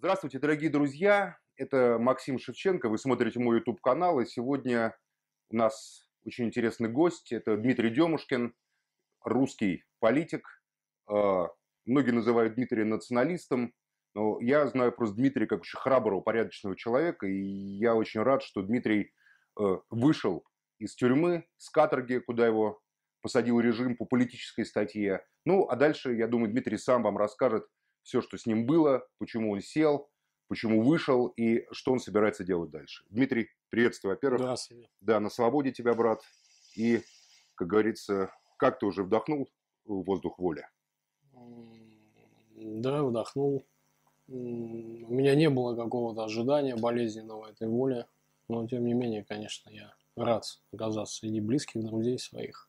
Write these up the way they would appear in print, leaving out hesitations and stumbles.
Здравствуйте, дорогие друзья! Это Максим Шевченко. Вы смотрите мой YouTube-канал. И сегодня у нас очень интересный гость. Это Дмитрий Демушкин, русский политик. Многие называют Дмитрия националистом. Но я знаю просто Дмитрия как очень храброго, порядочного человека. И я очень рад, что Дмитрий вышел из тюрьмы, с каторги, куда его посадил режим по политической статье. Ну, а дальше, я думаю, Дмитрий сам вам расскажет все, что с ним было, почему он сел, почему вышел и что он собирается делать дальше. Дмитрий, приветствую, во-первых. Здравствуйте. Да, на свободе тебя, брат. И, как говорится, как ты уже вдохнул воздух воли? Да, вдохнул. У меня не было какого-то ожидания болезненного этой воли, но тем не менее, конечно, я рад оказаться среди близких, друзей своих.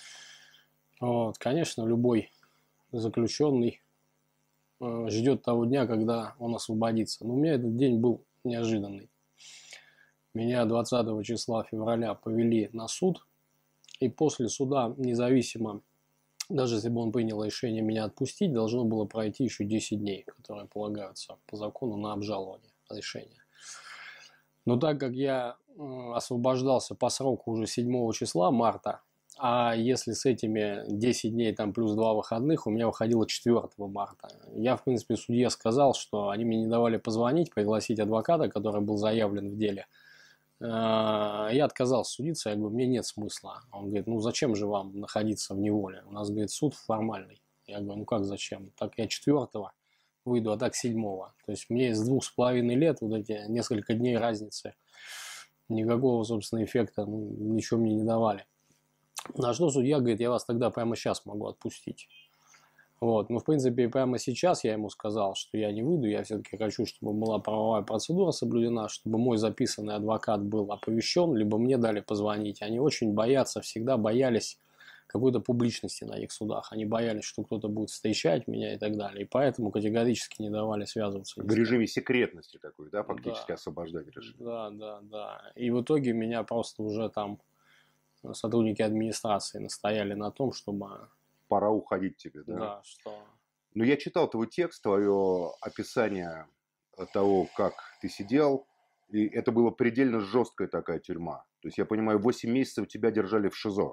Вот, конечно, любой заключенный ждет того дня, когда он освободится. Но у меня этот день был неожиданный. Меня 20 числа февраля повели на суд, и после суда, независимо, даже если бы он принял решение меня отпустить, должно было пройти еще 10 дней, которые полагаются по закону на обжалование решения. Но так как я освобождался по сроку уже 7 числа марта, а если с этими 10 дней там плюс 2 выходных, у меня выходило 4 марта. Я, в принципе, судье сказал, что они мне не давали позвонить, пригласить адвоката, который был заявлен в деле. Я отказался судиться, я говорю, мне нет смысла. Он говорит, ну зачем же вам находиться в неволе? У нас, говорит, суд формальный. Я говорю, ну как зачем? Так я 4-го выйду, а так 7-го. То есть мне из 2,5 лет вот эти несколько дней разницы никакого, собственно, эффекта ничего мне не давали. На что судья говорит, я вас тогда прямо сейчас могу отпустить. Вот. Но, в принципе, прямо сейчас я ему сказал, что я не выйду, я все-таки хочу, чтобы была правовая процедура соблюдена, чтобы мой записанный адвокат был оповещен, либо мне дали позвонить. Они очень боятся, всегда боялись какой-то публичности на их судах. Они боялись, что кто-то будет встречать меня и так далее. И поэтому категорически не давали связываться. В режиме секретности такой, да, фактически да, освобождать режим. Да. И в итоге меня просто уже там сотрудники администрации настояли на том, чтобы... Пора уходить тебе, да? Да, что... Но я читал твой текст, твое описание того, как ты сидел, и это была предельно жесткая такая тюрьма. То есть, я понимаю, 8 месяцев тебя держали в ШИЗО.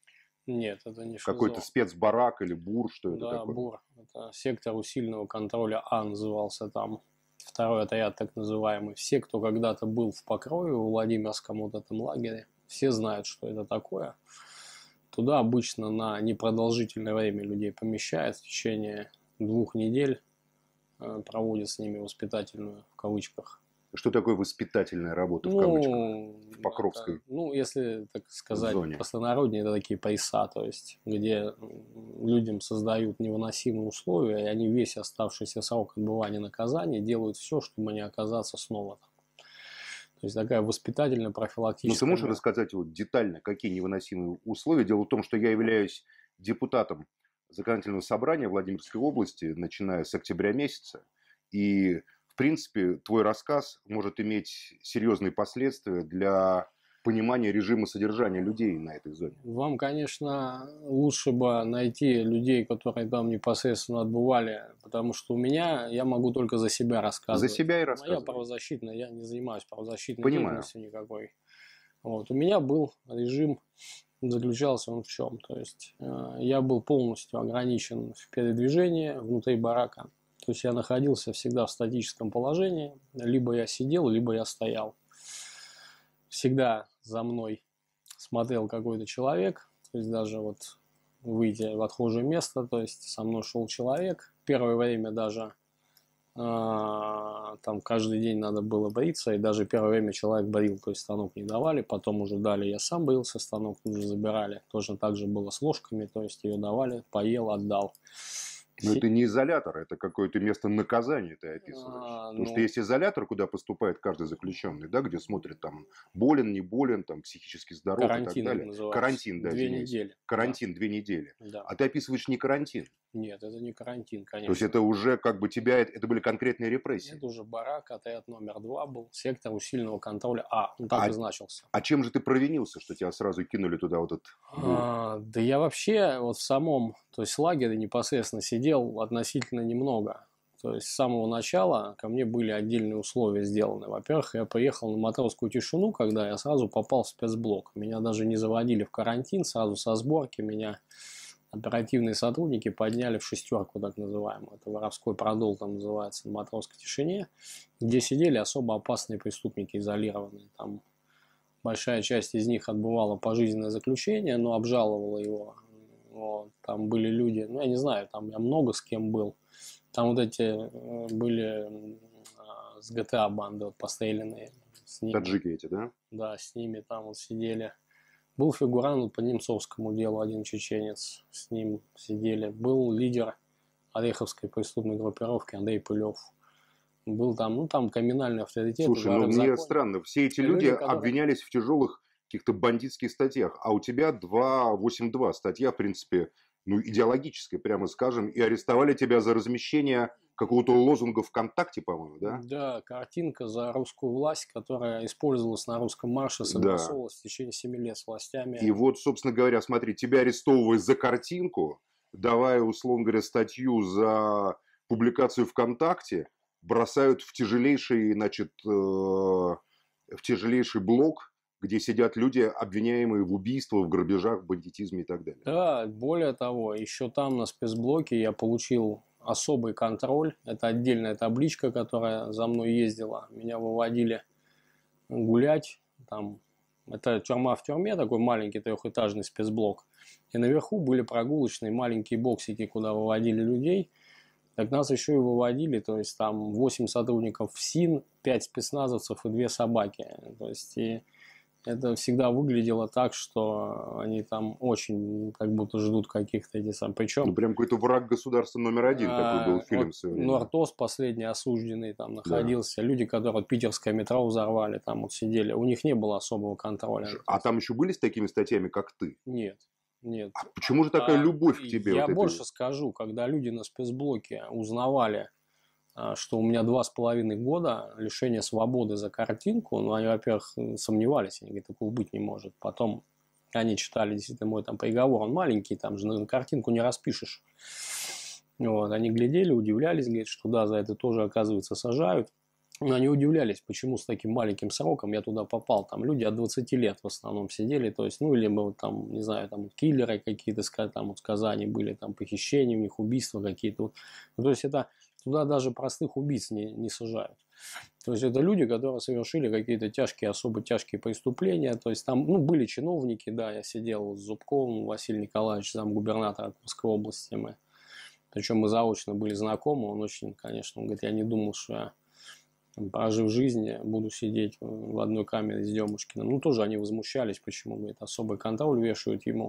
Нет, это не ШИЗО. Какой-то спецбарак или БУР, что это Да, такое? БУР. Это сектор усиленного контроля А назывался там. Второй отряд так называемый. Все, кто когда-то был в Покрове, в Владимирском вот этом лагере, все знают, что это такое. Туда обычно на непродолжительное время людей помещают в течение 2 недель, проводят с ними воспитательную, в кавычках. Что такое воспитательная работа, в кавычках, в Покровской это, если так сказать, зоне? простонароднее, это такие пояса, то есть, где людям создают невыносимые условия, и они весь оставшийся срок отбывания наказания делают все, чтобы не оказаться снова там. То есть такая воспитательно-профилактическая... Ну, ты можешь рассказать вот детально, какие невыносимые условия? Дело в том, что я являюсь депутатом законодательного собрания Владимирской области, начиная с октября месяца. И, в принципе, твой рассказ может иметь серьезные последствия для понимания режима содержания людей на этой зоне. Вам, конечно, лучше бы найти людей, которые там непосредственно отбывали, потому что я могу только за себя рассказывать. За себя и рассказывать. Моя правозащитная, я не занимаюсь правозащитной Понимаю. деятельностью никакой. Вот. У меня был режим, заключался он в чем? То есть я был полностью ограничен в передвижении внутри барака. То есть я находился всегда в статическом положении. Либо я сидел, либо я стоял. Всегда за мной смотрел какой-то человек, то есть даже вот выйти в отхожее место, то есть со мной шел человек. Первое время даже там каждый день надо было бриться, и даже первое время человек брил, то есть станок не давали, потом уже дали, я сам брился, станок тут же забирали. Точно так же было с ложками, то есть ее давали, поел, отдал. Но это не изолятор, это какое-то место наказания ты описываешь. Потому что есть изолятор, куда поступает каждый заключенный, да, где смотрят там болен, не болен, там психически здоров и так далее. Карантин, да, 2 недели. Карантин, да. 2 недели. Да. А ты описываешь не карантин. Нет, это не карантин, конечно. То есть это уже как бы это были конкретные репрессии. Это уже барак, отряд номер 2 был, сектор усиленного контроля А, он так и значился. А чем же ты провинился, что тебя сразу кинули туда вот этот... Да я вообще вот в самом, то есть лагере непосредственно сидел относительно немного. То есть с самого начала ко мне были отдельные условия сделаны. Во-первых, я поехал на матросскую тишину, когда я сразу попал в спецблок. Меня даже не заводили в карантин, сразу со сборки меня оперативные сотрудники подняли в шестерку, так называемую. Это воровской продол там называется, на матросской тишине, где сидели особо опасные преступники, изолированные. Там большая часть из них отбывала пожизненное заключение, но обжаловала его. Вот. Там были люди, ну я не знаю, там я много с кем был. Там вот эти были с GTA банды вот, постреленные. С ними, Таджики эти, да? да, с ними там вот сидели. Был фигурант по Немцовскому делу, один чеченец, с ним сидели. Был лидер Ореховской преступной группировки Андрей Пылев. Был там, ну там криминальный авторитет. Слушай, ну мне странно, все эти люди обвинялись в тяжелых каких-то бандитских статьях, а у тебя 282 статья, в принципе, ну, идеологическая, прямо скажем, и арестовали тебя за размещение какого-то лозунга ВКонтакте, по-моему, да? Да, картинка за русскую власть, которая использовалась на русском марше, согласовывалась в течение 7 лет с властями. И вот, собственно говоря, смотри, тебя арестовывают за картинку, давая, условно говоря, статью за публикацию ВКонтакте, бросают в тяжелейший, значит, в тяжелейший блок, где сидят люди, обвиняемые в убийствах, в грабежах, в бандитизме и так далее. Да, более того, еще там на спецблоке я получил особый контроль. Это отдельная табличка, которая за мной ездила. Меня выводили гулять. Там, это тюрьма в тюрьме, такой маленький трехэтажный спецблок. И наверху были прогулочные маленькие боксики, куда выводили людей. Так нас еще и выводили, то есть там 8 сотрудников ФСИН, 5 спецназовцев и 2 собаки. То есть и это всегда выглядело так, что они там очень как будто ждут каких-то этих сам. Причем... Ну, прям какой-то враг государства номер один, такой был фильм. Вот Нортос, последний осужденный, там находился. Да. Люди, которые питерское метро взорвали, там вот сидели. У них не было особого контроля. А там еще были с такими статьями, как ты? Нет. Нет. А почему же такая любовь к тебе? Я вот больше скажу, когда люди на спецблоке узнавали, что у меня 2,5 года лишения свободы за картинку, ну, они, во-первых, сомневались, они говорят, такого быть не может. Потом они читали действительно мой там приговор, он маленький, там же на картинку не распишешь. Вот, они глядели, удивлялись, говорят, что да, за это тоже, оказывается, сажают. Но они удивлялись, почему с таким маленьким сроком я туда попал. Там люди от 20 лет в основном сидели, то есть, ну, или мы вот там, не знаю, там киллеры какие-то, там вот в Казани были, там похищения у них, убийства какие-то. Вот. Ну, то есть это туда даже простых убийц не сажают. То есть это люди, которые совершили какие-то тяжкие, особо тяжкие преступления. То есть там, ну, были чиновники, да, я сидел с Зубковым, Василий Николаевич, замгубернатора Курской области мы. Причем мы заочно были знакомы, он очень, конечно, он говорит, я не думал, что я, прожив жизнь, буду сидеть в одной камере с Демушкиным. Ну, тоже они возмущались, почему, говорит, особый контроль вешают ему.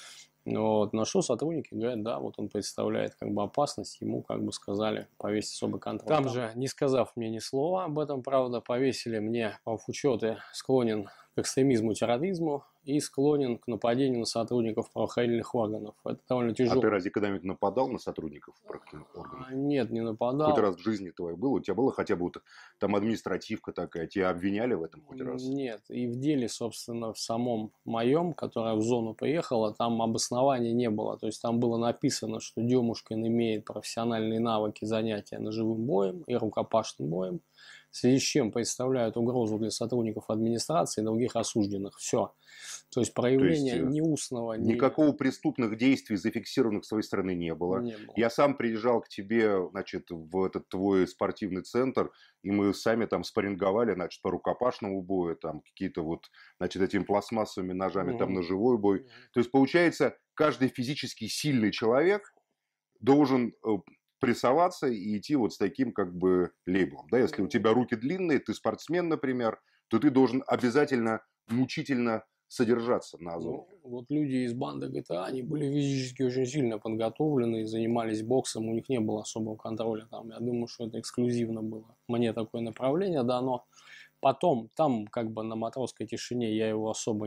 Вот. На что сотрудники говорят, да, вот он представляет как бы опасность, ему как бы сказали повесить особый контроль. Там же, не сказав мне ни слова об этом, правда, повесили мне правоучеты, склонен к экстремизму, терроризму и склонен к нападению на сотрудников правоохранительных органов. Это довольно тяжело. А ты разве когда-нибудь нападал на сотрудников правоохранительных органов? Нет, не нападал. Хоть раз в жизни твоей было? У тебя было хотя бы вот там административка такая? Тебя обвиняли в этом хоть раз? Нет. И в деле, собственно, в самом моем, которое в зону поехало, там обоснования не было. То есть там было написано, что Демушкин имеет профессиональные навыки занятия ножевым боем и рукопашным боем, в связи с чем представляют угрозу для сотрудников администрации и других осужденных. Все. То есть проявления ни устного, никакого преступных действий зафиксированных с твоей стороны не было. Я сам приезжал к тебе, значит, в этот твой спортивный центр, и мы сами там спарринговали, значит, по рукопашному бою, там какие-то вот, значит, этими пластмассовыми ножами, там ножевой бой. То есть, получается, каждый физически сильный человек должен прессоваться и идти вот с таким как бы лейблом. Да? Если у тебя руки длинные, ты спортсмен, например, то ты должен обязательно мучительно содержаться на Азове. Ну, вот люди из банды GTA, они были физически очень сильно подготовлены, занимались боксом, у них не было особого контроля там. Я думаю, что это эксклюзивно было. Мне такое направление дано. Потом, там как бы на матросской тишине я его особо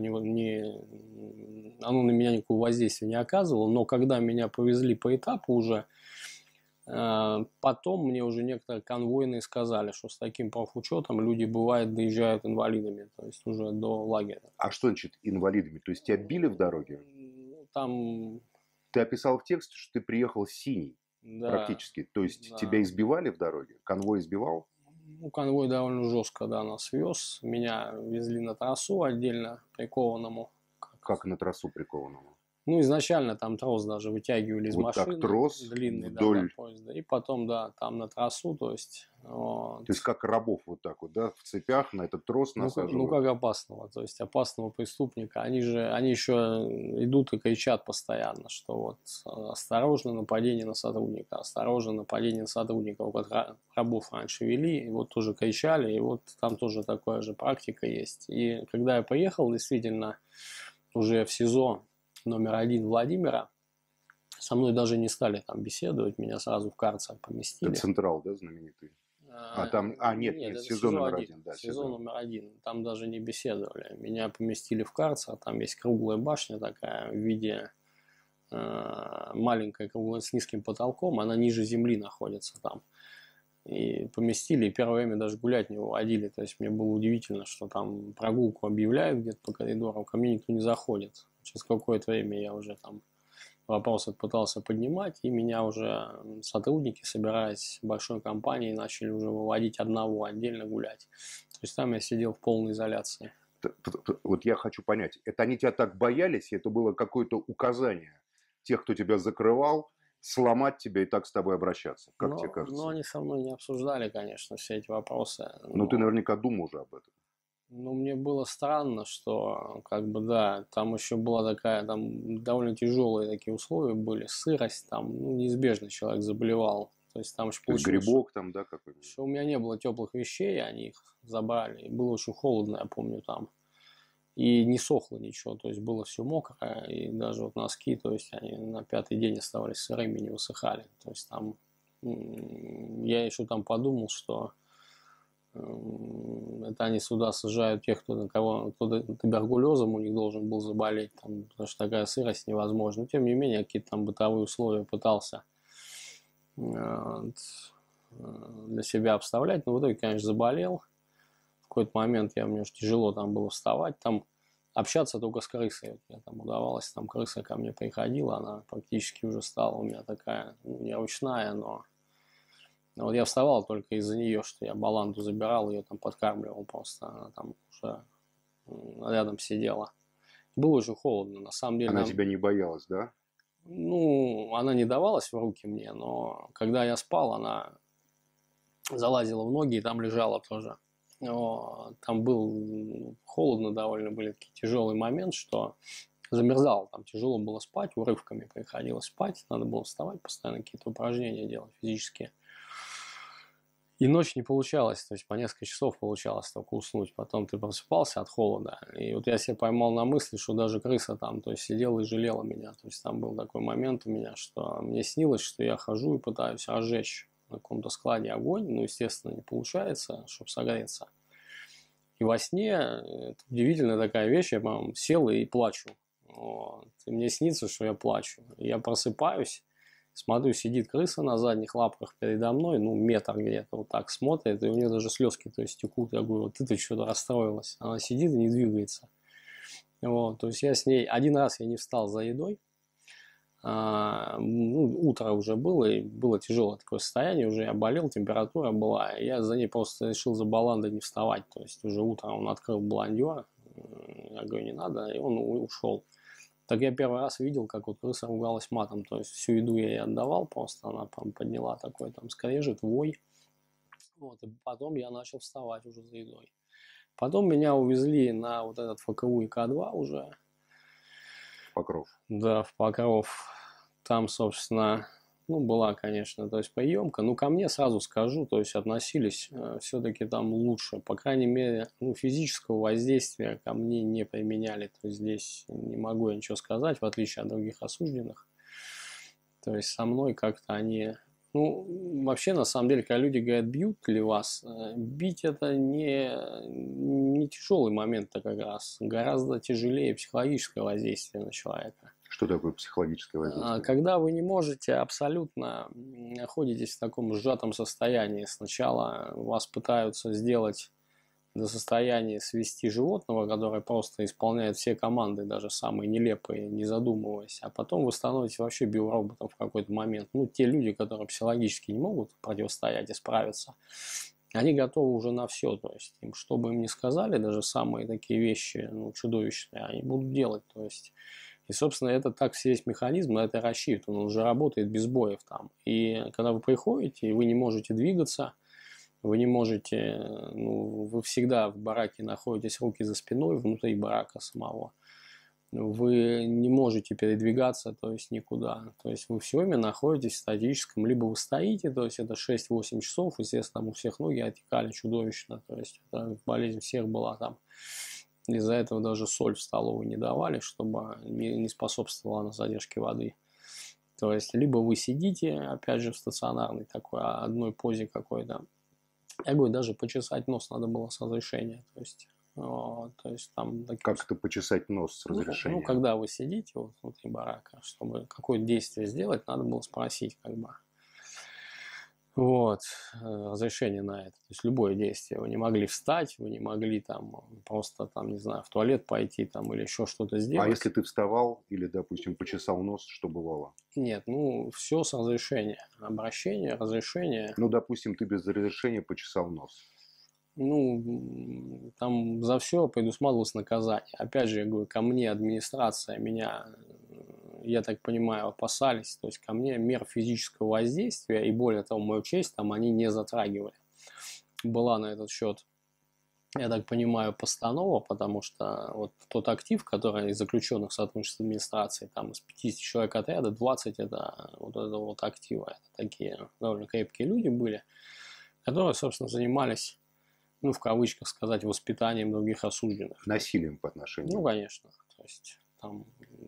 оно на меня никакого воздействия не оказывало, но когда меня повезли по этапу уже, потом мне уже некоторые конвойные сказали, что с таким профучетом люди, бывает, доезжают инвалидами, то есть уже до лагеря. А что значит инвалидами? То есть тебя били в дороге? Там... Ты описал в тексте, что ты приехал синий. Да, практически. То есть тебя да. избивали в дороге? Конвой избивал? Ну, конвой довольно жестко, да, нас вез. Меня везли на трассу отдельно прикованному. Как на трассу прикованному? Ну, изначально там трос даже вытягивали из Вот так машины, трос длинный, да, до вдоль, поезда. И потом, да, там на трассу, то есть, вот. то есть как рабов вот так вот, да, в цепях на этот трос Ну, насаживают. как опасного, то есть опасного преступника. Они еще идут и кричат постоянно, что вот осторожно, нападение на сотрудника, осторожно, нападение на сотрудника. Вот рабов раньше вели, и вот тоже кричали, и вот там тоже такая же практика есть. И когда я приехал, действительно, уже в СИЗО №1 Владимира, со мной даже не стали там беседовать, меня сразу в карцер Это поместили. Централ, да, знаменитый? Нет, Нет, нет, это СИЗО СИЗО номер 1. один, да, СИЗО СИЗО. №1. Там даже не беседовали. Меня поместили в карцер. Там есть круглая башня такая в виде маленькая круглая с низким потолком. Она ниже земли находится там. И поместили, и первое время даже гулять не выводили. То есть мне было удивительно, что там прогулку объявляют где-то по коридору, ко мне никто не заходит. Через какое-то время я уже там вопрос пытался поднимать, и меня уже сотрудники, собираясь большой компанией, начали уже выводить одного, отдельно гулять. То есть там я сидел в полной изоляции. Вот я хочу понять, это они тебя так боялись, это было какое-то указание тех, кто тебя закрывал, сломать тебя и так с тобой обращаться, как тебе Но кажется? они со мной не обсуждали, конечно, все эти вопросы. Ну, ты наверняка думал уже об этом. Но мне было странно, что, как бы, да, там еще была такая, там довольно тяжелые такие условия были, сырость, там, ну, неизбежно человек заболевал. То есть там еще То есть получилось, грибок там, да, какой-нибудь? что у меня не было теплых вещей, они их забрали. И было очень холодно, я помню, там. И не сохло ничего, то есть было все мокрое, и даже вот носки, то есть они на пятый день оставались сырыми, не высыхали. То есть там я еще там подумал, что это они сюда сажают тех, кто туберкулезом у них должен был заболеть, там, потому что такая сырость невозможна. Но тем не менее, какие-то там бытовые условия пытался для себя обставлять, но в итоге, конечно, заболел. В какой-то момент мне уже тяжело там было вставать, там общаться только с крысой. Вот мне там удавалось, там крыса ко мне приходила, она практически уже стала у меня такая, ну, не ручная, но вот я вставал только из-за нее, что я баланду забирал, ее там подкармливал просто, она там уже рядом сидела. Было очень холодно, на самом деле. Она тебя не боялась, да? Ну, она не давалась в руки мне, но когда я спал, она залазила в ноги и там лежала тоже. Там был холодно довольно, были такие тяжелый момент, что замерзал, там тяжело было спать, урывками приходилось спать, надо было вставать, постоянно какие-то упражнения делать физические. И ночь не получалось, то есть по несколько часов получалось только уснуть, потом ты просыпался от холода. И вот я себя поймал на мысли, что даже крыса там, то есть сидела и жалела меня. То есть там был такой момент у меня, что мне снилось, что я хожу и пытаюсь разжечь на каком-то складе огонь, но, естественно, не получается, чтобы согреться. И во сне, это удивительная такая вещь, я, по-моему, сел и плачу. Вот. И мне снится, что я плачу. И я просыпаюсь, смотрю, сидит крыса на задних лапках передо мной, ну, метр где-то вот так смотрит, и у нее даже слезки, то есть, текут. Я говорю, вот ты что-то расстроилась. Она сидит и не двигается. Вот. То есть я с ней, один раз я не встал за едой, утро уже было, и было тяжелое такое состояние, уже я болел, температура была, и я за ней просто решил за баландой не вставать, то есть уже утром он открыл бландер, я говорю, не надо, и он ушел. Так я первый раз видел, как вот крыса ругалась матом, то есть всю еду я ей отдавал, просто она там подняла такой там скрежет, вой, вот, и потом я начал вставать уже за едой. Потом меня увезли на вот этот ФКУ ИК-2 уже. Покров. Да, в Покров. Там, собственно, ну, была, конечно, то есть приемка. Ну, ко мне сразу скажу, то есть относились все-таки там лучше. По крайней мере, ну, физического воздействия ко мне не применяли. То есть здесь не могу я ничего сказать, в отличие от других осужденных. То есть со мной как-то они... Ну, вообще, на самом деле, когда люди говорят, бьют ли вас, бить это не тяжелый момент-то как раз. Гораздо тяжелее психологическое воздействие на человека. Что такое психологическое воздействие? Когда вы не можете абсолютно, находитесь в таком сжатом состоянии. Сначала вас пытаются сделать до состояния свести животного, которое просто исполняет все команды, даже самые нелепые, не задумываясь, а потом вы становитесь вообще биороботом в какой-то момент. Ну, те люди, которые психологически не могут противостоять и справиться, они готовы уже на все. То есть, им, что бы им ни сказали, даже самые такие вещи, ну, чудовищные, они будут делать. То есть, и, собственно, это так весь механизм на это рассчитан. Он уже работает без боев там. И когда вы приходите, и вы не можете двигаться, вы не можете, ну, вы всегда в бараке находитесь, руки за спиной, внутри барака самого. Вы не можете передвигаться, то есть никуда. То есть вы все время находитесь в статическом, либо вы стоите, то есть это 6-8 часов, естественно, там у всех ноги отекали чудовищно, то есть это болезнь всех была там. Из-за этого даже соль в столовой не давали, чтобы не способствовала на задержке воды. То есть либо вы сидите, опять же, в стационарной такой одной позе какой-то. Я говорю, даже почесать нос надо было с разрешения. То есть там... Как это почесать нос с разрешения? Ну, когда вы сидите вот внутри барака, чтобы какое-то действие сделать, надо было спросить, как бы. Вот, разрешение на это. То есть любое действие. Вы не могли встать, вы не могли там просто, там, не знаю, в туалет пойти там или еще что-то сделать. А если ты вставал или, допустим, почесал нос, что бывало? Нет, ну, все с разрешения. Обращение, разрешение. Ну, допустим, ты без разрешения почесал нос. Ну, там за все предусматривалось наказание. Опять же, я говорю, ко мне администрация, меня, я так понимаю, опасались. То есть ко мне мер физического воздействия и, более того, мою честь там они не затрагивали. Была на этот счет, я так понимаю, постанова, потому что вот тот актив, который из заключенных сотрудничает с администрацией, там из 50 человек отряда 20 это вот актива. Это такие довольно крепкие люди были, которые, собственно, занимались, ну, в кавычках сказать, воспитанием других осужденных. Насилием по отношению. Ну, конечно. То есть там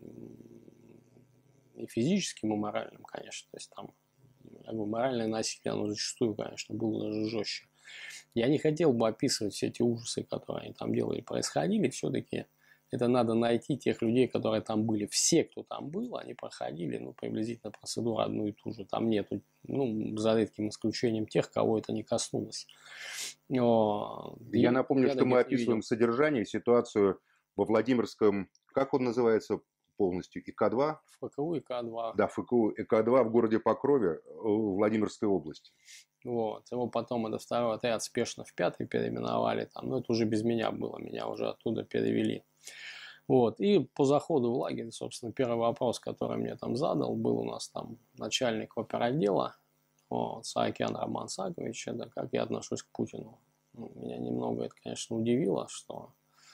и физическим, и моральным, конечно. То есть там, я говорю, моральное насилие, оно зачастую, конечно, было даже жестче. Я не хотел бы описывать все эти ужасы, которые они там делали, происходили. Все-таки это надо найти тех людей, которые там были. Все, кто там был, они проходили, ну, приблизительно процедуру одну и ту же. Там нету, ну, за редким исключением тех, кого это не коснулось. Но я напомню, что мы описываем содержание, ситуацию во Владимирском, как он называется полностью, ИК-2? ФКУ ИК-2. Да, ФКУ ИК-2 в городе Покрове, Владимирской области. Вот. Его потом это второй отряд спешно в 5-й переименовали. Там, но это уже без меня было, меня уже оттуда перевели. Вот. И по заходу в лагерь, собственно, первый вопрос, который мне там задал, был у нас там начальник оперотдела, вот, Саакян Роман Сакович, это как я отношусь к Путину. Ну, меня немного это, конечно, удивило, что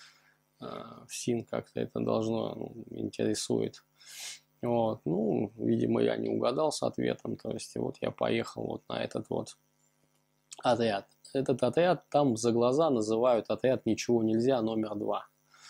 ФСИН как-то это должно, интересует. Вот. Ну, видимо, я не угадал с ответом, то есть вот я поехал вот на этот вот отряд. Этот отряд там за глаза называют отряд «Ничего нельзя» номер 2.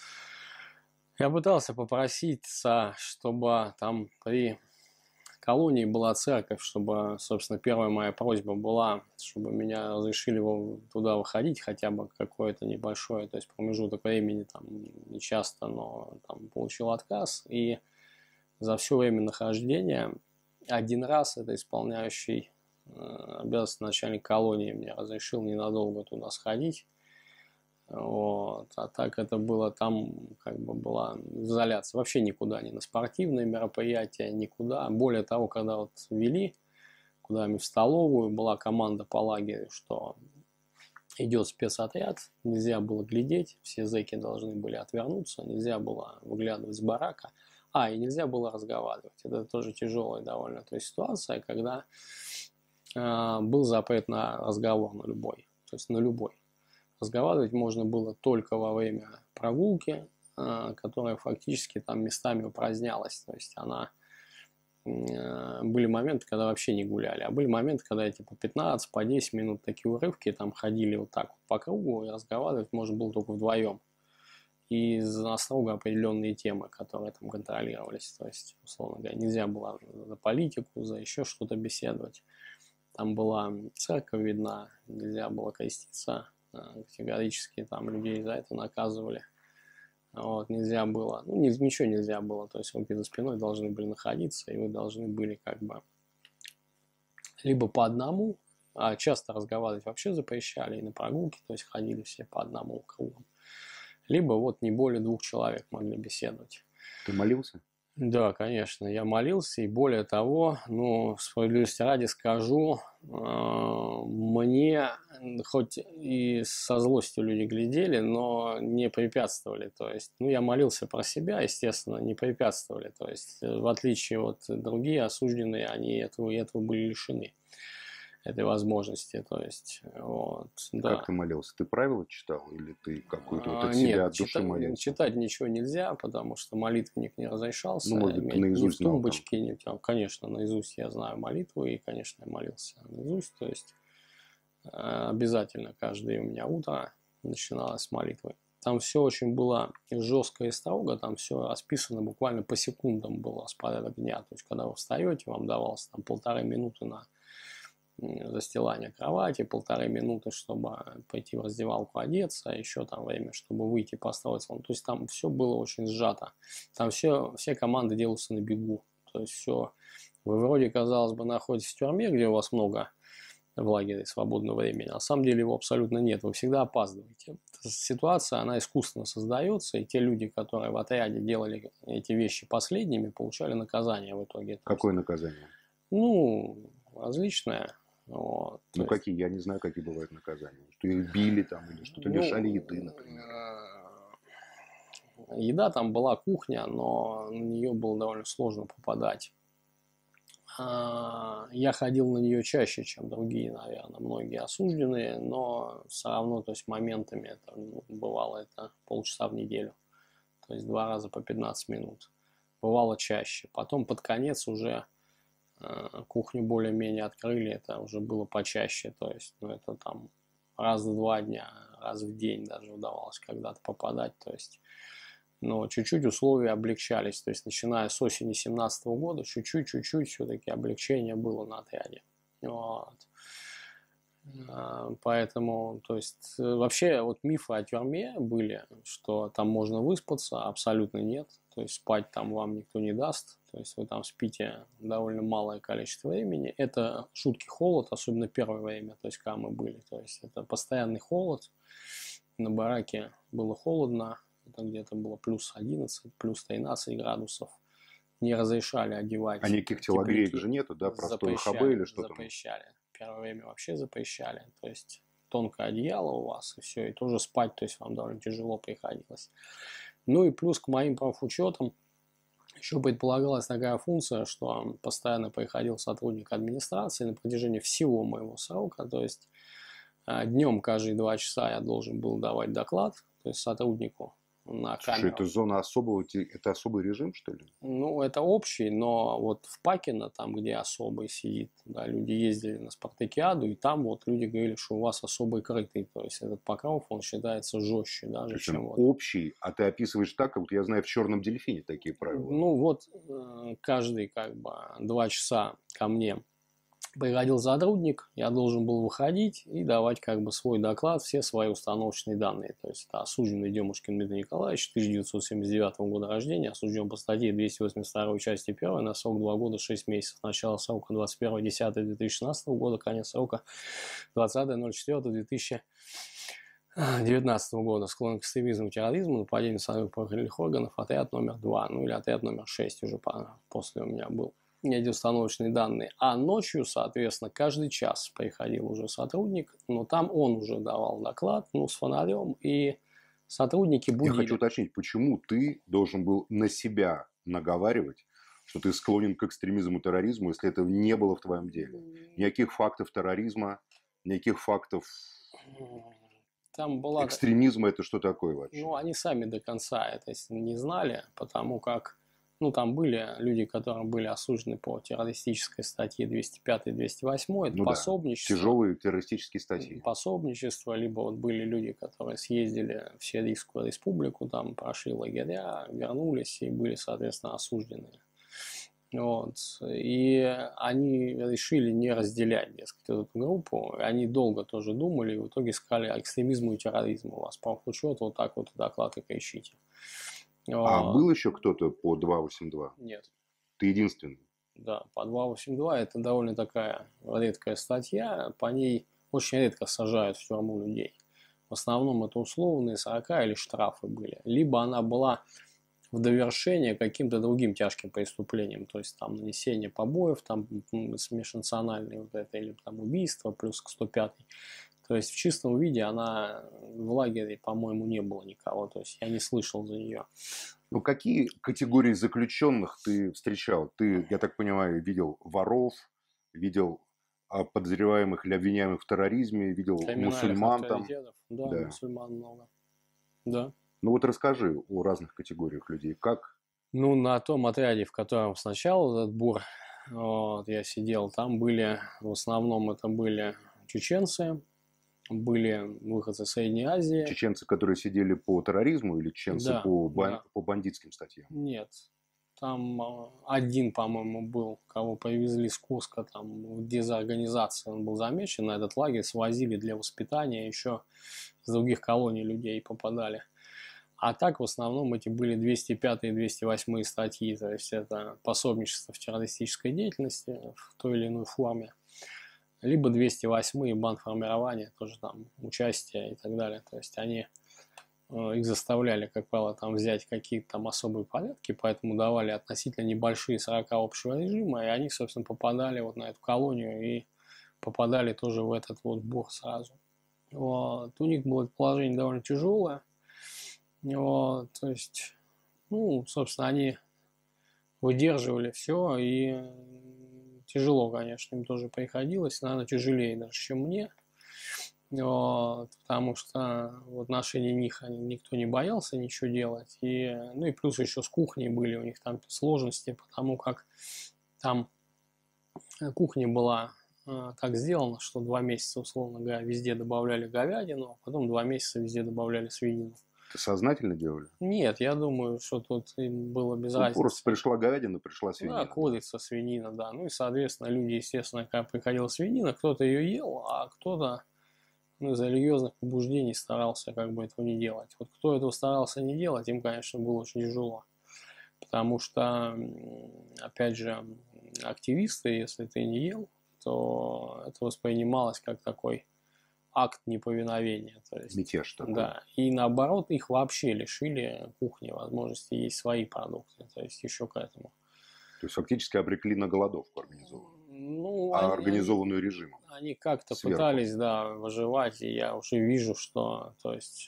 Я пытался попроситься, чтобы там при колонии была церковь, чтобы, собственно, первая моя просьба была, чтобы меня разрешили туда выходить хотя бы какое-то небольшое, то есть промежуток времени, там, не часто, но там получил отказ. И за все время нахождения один раз это исполняющий обязанности начальник колонии мне разрешил ненадолго туда сходить. Вот. А так это было там, как бы была изоляция. Вообще никуда, ни на спортивные мероприятия, никуда. Более того, когда вот вели куда-нибудь в столовую, была команда по лагерю, что идет спецотряд, нельзя было глядеть, все зэки должны были отвернуться, нельзя было выглядывать с барака, и нельзя было разговаривать. Это тоже тяжелая довольно ситуация, когда был запрет на разговор на любой, то есть на любой. Разговаривать можно было только во время прогулки, которая фактически там местами упразднялась. То есть были моменты, когда вообще не гуляли, а были моменты, когда типа 15, по 10 минут такие урывки там ходили вот так вот по кругу, и разговаривать можно было только вдвоем. И на строго определенные темы, которые там контролировались. То есть, условно говоря, нельзя было за политику, за еще что-то беседовать. Там была церковь видна, нельзя было креститься. Категорически там людей за это наказывали. Вот, нельзя было, ничего нельзя было, то есть руки за спиной должны были находиться, и вы должны были как бы либо по одному А часто разговаривать вообще запрещали, и на прогулки, то есть ходили все по одному кругу. Либо вот не более 2 человек могли беседовать. Ты молился? Да, конечно, я молился, и более того, ну, справедливости ради скажу, мне, хоть и со злостью люди глядели, но не препятствовали, то есть, ну, я молился про себя, естественно, не препятствовали, то есть, в отличие от другие осужденные, они этого были лишены, этой возможности, то есть, вот, да. Как ты молился? Ты правила читал или ты какую-то вот от Нет, себя, от души молился? читать ничего нельзя, потому что молитвенник не разрешался. Ну, может быть, ты Иметь ни в наизусть знал там. тумбочке, ни в чем. Конечно, наизусть я знаю молитву, и, конечно, я молился наизусть. То есть обязательно каждое у меня утро начиналось с молитвы. Там все очень было жестко и строго, там все расписано буквально по секундам было распорядок дня. То есть, когда вы встаете, вам давалось там 1,5 минуты на застилание кровати, 1,5 минуты, чтобы пойти в раздевалку одеться, а еще там время, чтобы выйти построиться. То есть там все было очень сжато. Там все команды делаются на бегу. То есть все, вы вроде, казалось бы, находитесь в тюрьме, где у вас много в лагере свободного времени. На самом деле его абсолютно нет. Вы всегда опаздываете. Ситуация, она искусственно создается, и те люди, которые в отряде делали эти вещи последними, получали наказание в итоге. Какое наказание? Ну, различное. Вот, ну, какие? Я не знаю, какие бывают наказания. Что их били там, или что-то лишали еды, например. Еда там была, кухня, но на нее было довольно сложно попадать. Я ходил на нее чаще, чем другие, наверное, многие осужденные, но все равно, то есть моментами это бывало это полчаса в неделю. То есть 2 раза по 15 минут. Бывало чаще. Потом под конец уже кухню более-менее открыли, это уже было почаще, то есть, ну, это там раз в 2 дня, раз в день даже удавалось когда-то попадать, то есть, но чуть-чуть условия облегчались, то есть, начиная с осени 2017 года, чуть-чуть все-таки облегчение было на отряде, вот. Поэтому, то есть, вообще вот мифы о тюрьме были, что там можно выспаться, абсолютно нет. То есть спать там вам никто не даст. То есть вы там спите довольно малое количество времени. Это жуткий холод, особенно первое время, то есть когда мы были. То есть это постоянный холод. На бараке было холодно. Это где-то было плюс 11, плюс 13 градусов. Не разрешали одевать. А никаких телогреек же нету, да? Простой ХБ или что-то? Запрещали. Первое время вообще запрещали. То есть тонкое одеяло у вас, и все, и тоже спать, то есть вам довольно тяжело приходилось. Ну и плюс к моим профучетам еще предполагалась такая функция, что постоянно приходил сотрудник администрации на протяжении всего моего срока, то есть днем каждые 2 часа я должен был давать доклад, то есть сотруднику на камеру. Слушай, это зона особого, это особый режим, что ли? Ну, это общий, но вот в Пакино, там, где особый сидит, да, люди ездили на спартакиаду, и там вот люди говорили, что у вас особый крытый, то есть этот покров, он считается жестче даже, Причем чем вот. общий, а ты описываешь так, как будто я знаю в «Черном дельфине» такие правила. Ну, вот каждые как бы 2 часа ко мне приходил сотрудник, я должен был выходить и давать как бы свой доклад, все свои установочные данные. То есть это осужденный Демушкин Дмитрий Николаевич, 1979 года рождения, осужден по статье 282 части 1 на срок 2 года 6 месяцев. Начало срока 21.10.2016 года, конец срока 20.04.2019 года. Склон к экстремизму и терроризму, нападение на правоохранительных органов, отряд номер 2, ну или отряд номер 6 уже после у меня был. Эти установочные данные. А ночью, соответственно, каждый час приходил уже сотрудник, но там он уже давал доклад, ну, с фонарем, и сотрудники будили. Я хочу уточнить, почему ты должен был на себя наговаривать, что ты склонен к экстремизму и терроризму, если это не было в твоем деле? Никаких фактов терроризма, никаких фактов там была... экстремизма, это что такое вообще? Ну, они сами до конца это не знали, потому как ну, там были люди, которые были осуждены по террористической статье 205-208, это пособничество. Да, тяжелые террористические статьи. Пособничество, либо вот были люди, которые съездили в Сирийскую республику, там прошли лагеря, вернулись и были, соответственно, осуждены. Вот. И они решили не разделять, дескать, эту группу. Они долго тоже думали, и в итоге сказали экстремизму и терроризму. У вас правоучет, вот так вот доклад и кричите. А был еще кто-то по 282? Нет. Ты единственный? Да, по 282 это довольно такая редкая статья, по ней очень редко сажают в тюрьму людей. В основном это условные 40 или штрафы были. Либо она была в довершение каким-то другим тяжким преступлением, то есть там нанесение побоев, там межнациональные вот это, или там убийство, плюс к 105. То есть в чистом виде она в лагере, по-моему, не было никого, то есть я не слышал за нее. Ну, какие категории заключенных ты встречал? Ты, я так понимаю, видел воров, видел подозреваемых или обвиняемых в терроризме, видел Криминальных мусульман там. авторитетов, да, Да. мусульман много. Да. Ну вот расскажи о разных категориях людей. Как? Ну, на том отряде, в котором сначала этот бур, вот, я сидел, там были, в основном это были чеченцы, были выходцы Средней Азии. Чеченцы, которые сидели по терроризму, или чеченцы Да, да. по бандитским статьям? Нет. Там один, по-моему, был, кого привезли с Курска, там, в дезорганизации он был замечен, на этот лагерь свозили для воспитания, еще с других колоний людей попадали. А так, в основном, эти были 205 и 208 статьи, то есть это пособничество в террористической деятельности в той или иной форме. Либо 208 бандформирования, тоже там участие и так далее. То есть они, их заставляли, как правило, там взять какие-то там особые порядки, поэтому давали относительно небольшие 40 общего режима, и они, собственно, попадали вот на эту колонию и попадали тоже в этот вот бур сразу. Вот. У них было положение довольно тяжелое. Вот, то есть, ну, собственно, они выдерживали все, и тяжело, конечно, им тоже приходилось, наверное, тяжелее даже, чем мне, вот, потому что в отношении них никто не боялся ничего делать, и, ну и плюс еще с кухней были у них там сложности, потому как там кухня была так сделана, что 2 месяца, условно говоря, везде добавляли говядину, а потом 2 месяца везде добавляли свинину. Это сознательно делали? Нет, я думаю, что тут им было без разницы. Просто пришла говядина, пришла свинина. Да, курица, свинина, да. Ну и, соответственно, люди, естественно, когда приходила свинина, кто-то ее ел, а кто-то, ну, из-за религиозных побуждений старался как бы этого не делать. Вот кто этого старался не делать, им, конечно, было очень тяжело. Потому что, опять же, активисты, если ты не ел, то это воспринималось как такой акт неповиновения. То есть, Мятеж такой. да. И наоборот, их вообще лишили кухни возможности есть свои продукты. То есть еще к этому. То есть фактически обрекли на голодовку организованную. Ну, Организованную режимом. Они как-то сверху пытались, да, выживать, и я уже вижу, что, то есть,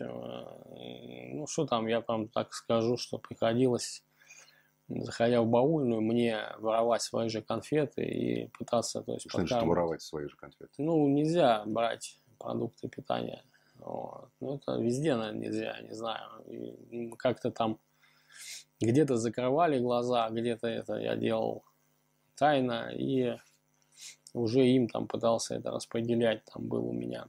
ну что там, я прям так скажу, что приходилось, заходя в баульную, мне воровать свои же конфеты и пытаться, то есть, Что значит воровать свои же конфеты? Ну, нельзя брать продукты питания. Вот. Ну, это везде, наверное, нельзя, не знаю. И как-то там где-то закрывали глаза, где-то это я делал тайно, и уже им там пытался это распределять. Там был у меня,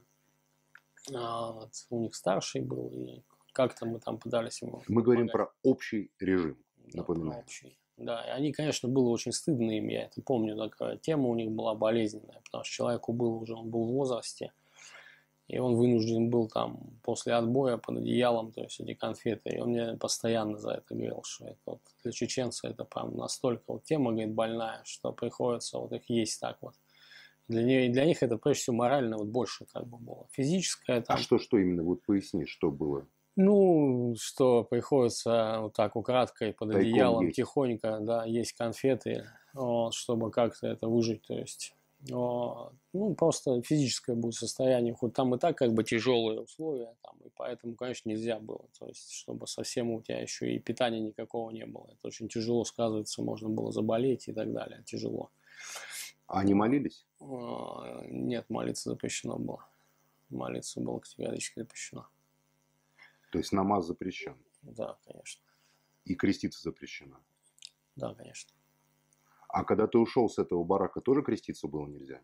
вот, у них старший был, и как-то мы там пытались ему Мы говорим помогать. про общий режим, Да, напоминаю. общий. Да, и они, конечно, было очень стыдно им, я это помню, такая тема у них была болезненная, потому что человеку был уже, он был в возрасте, и он вынужден был там после отбоя под одеялом, то есть эти конфеты, и он мне постоянно за это говорил, что это вот для чеченца это прям настолько вот тема, говорит, больная, что приходится вот их есть так вот. Для них это, прежде всего, морально вот больше как бы было. Физическое там... А что именно? Вот поясни, что было? Ну, что приходится вот так украдкой под Тайком одеялом есть. тихонько, да, есть конфеты, вот, чтобы как-то это выжить, то есть, вот, ну, просто физическое будет состояние, хоть там и так как бы тяжелые условия, там, и поэтому, конечно, нельзя было, то есть, чтобы совсем у тебя еще и питания никакого не было, это очень тяжело сказывается, можно было заболеть и так далее, тяжело. А они молились? Нет, молиться запрещено было, молиться было категорически запрещено. То есть намаз запрещен? Да, конечно. И креститься запрещено? Да, конечно. А когда ты ушел с этого барака, тоже креститься было нельзя?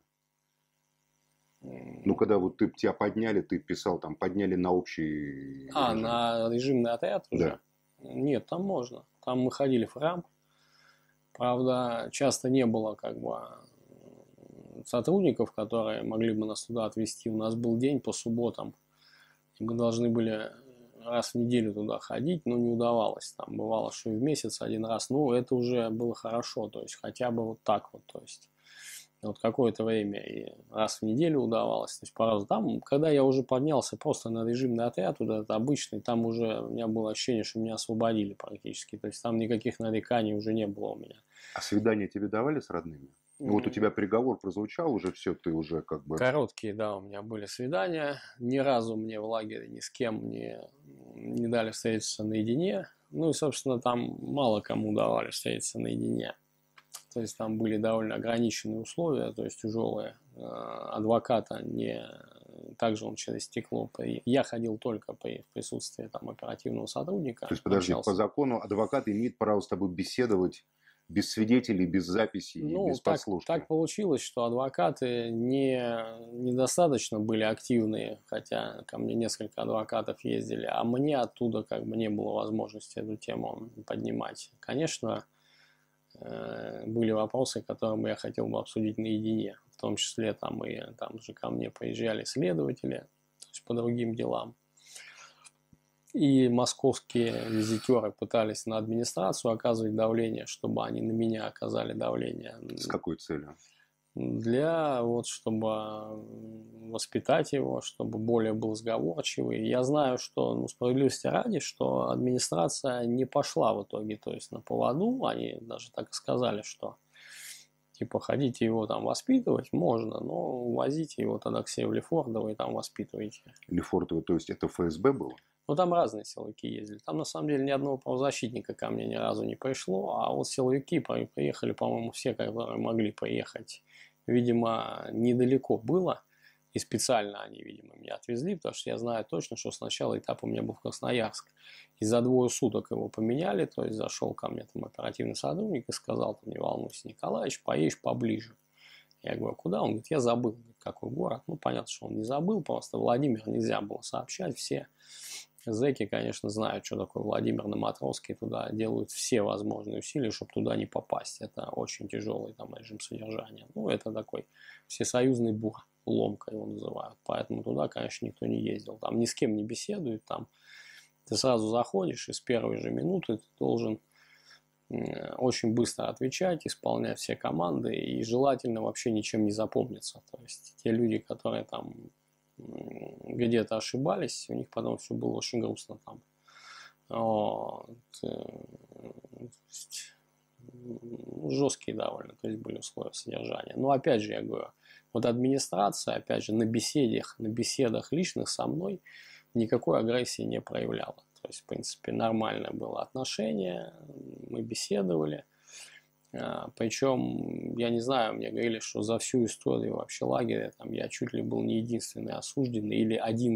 Ну, когда вот тебя подняли, ты писал, там, подняли на общий режим. На режимный отряд уже? Да. Нет, там можно. Там мы ходили в храм. Правда, часто не было как бы сотрудников, которые могли бы нас туда отвезти. У нас был день по субботам. И мы должны были раз в неделю туда ходить, но не удавалось. Там бывало, что и в месяц один раз. Ну, это уже было хорошо, то есть хотя бы вот так вот, то есть вот какое-то время и раз в неделю удавалось, то есть по разу. Там, когда я уже поднялся просто на режимный отряд, вот этот обычный, там уже у меня было ощущение, что меня освободили практически, то есть там никаких нареканий уже не было у меня. А свидания тебе давали с родными? Ну, вот у тебя приговор прозвучал, уже все, ты уже как бы... Короткие, да, у меня были свидания. Ни разу мне в лагере ни с кем не дали встретиться наедине. Ну и, собственно, там мало кому давали встретиться наедине. То есть там были довольно ограниченные условия, то есть тяжелые. Адвоката не... Также он через стекло. Я ходил только в присутствии там оперативного сотрудника. То есть, подожди, общался. по закону адвокат имеет право с тобой беседовать без свидетелей, без записи и без подслушки. Так получилось, что адвокаты недостаточно были активные, хотя ко мне несколько адвокатов ездили, а мне оттуда как бы не было возможности эту тему поднимать. Конечно, были вопросы, которые я хотел бы обсудить наедине, в том числе там же ко мне приезжали следователи, то есть по другим делам. И московские визитеры пытались на администрацию оказывать давление, чтобы они на меня оказали давление. С какой целью? Чтобы воспитать его, чтобы более был сговорчивый. Я знаю, что, справедливости ради, что администрация не пошла в итоге, то есть на поводу. Они даже так и сказали, что типа хотите его там воспитывать, можно, но возите его тогда к себе в Лефортово и там воспитывайте. Лефортово, то есть это ФСБ было? Ну, там разные силовики ездили. Там, на самом деле, ни одного правозащитника ко мне ни разу не пришло. А вот силовики приехали, по-моему, все, которые могли поехать. Видимо, недалеко было. И специально они, видимо, меня отвезли, потому что я знаю точно, что сначала этап у меня был в Красноярск. И за 2 суток его поменяли. То есть зашел ко мне там оперативный сотрудник и сказал: не волнуйся, Николаевич, поедешь поближе. Я говорю: куда? Он говорит: я забыл, какой город. Ну, понятно, что он не забыл, просто Владимир нельзя было сообщать. Все зэки, конечно, знают, что такое Владимир на Матроске, туда делают все возможные усилия, чтобы туда не попасть. Это очень тяжелый там режим содержания. Ну, это такой всесоюзный бур, ломка его называют. Поэтому туда, конечно, никто не ездил. Там ни с кем не беседует, там ты сразу заходишь, и с первой же минуты ты должен очень быстро отвечать, исполнять все команды, и желательно вообще ничем не запомниться. То есть те люди, которые там где-то ошибались, у них потом все было очень грустно там. Жесткие довольно, то есть были условия содержания. Но опять же, я говорю, вот администрация, опять же, на беседах личных со мной никакой агрессии не проявляла. То есть, в принципе, нормальное было отношение, мы беседовали. Причем, я не знаю, мне говорили, что за всю историю вообще лагеря там, я чуть ли был не единственный осужденный или один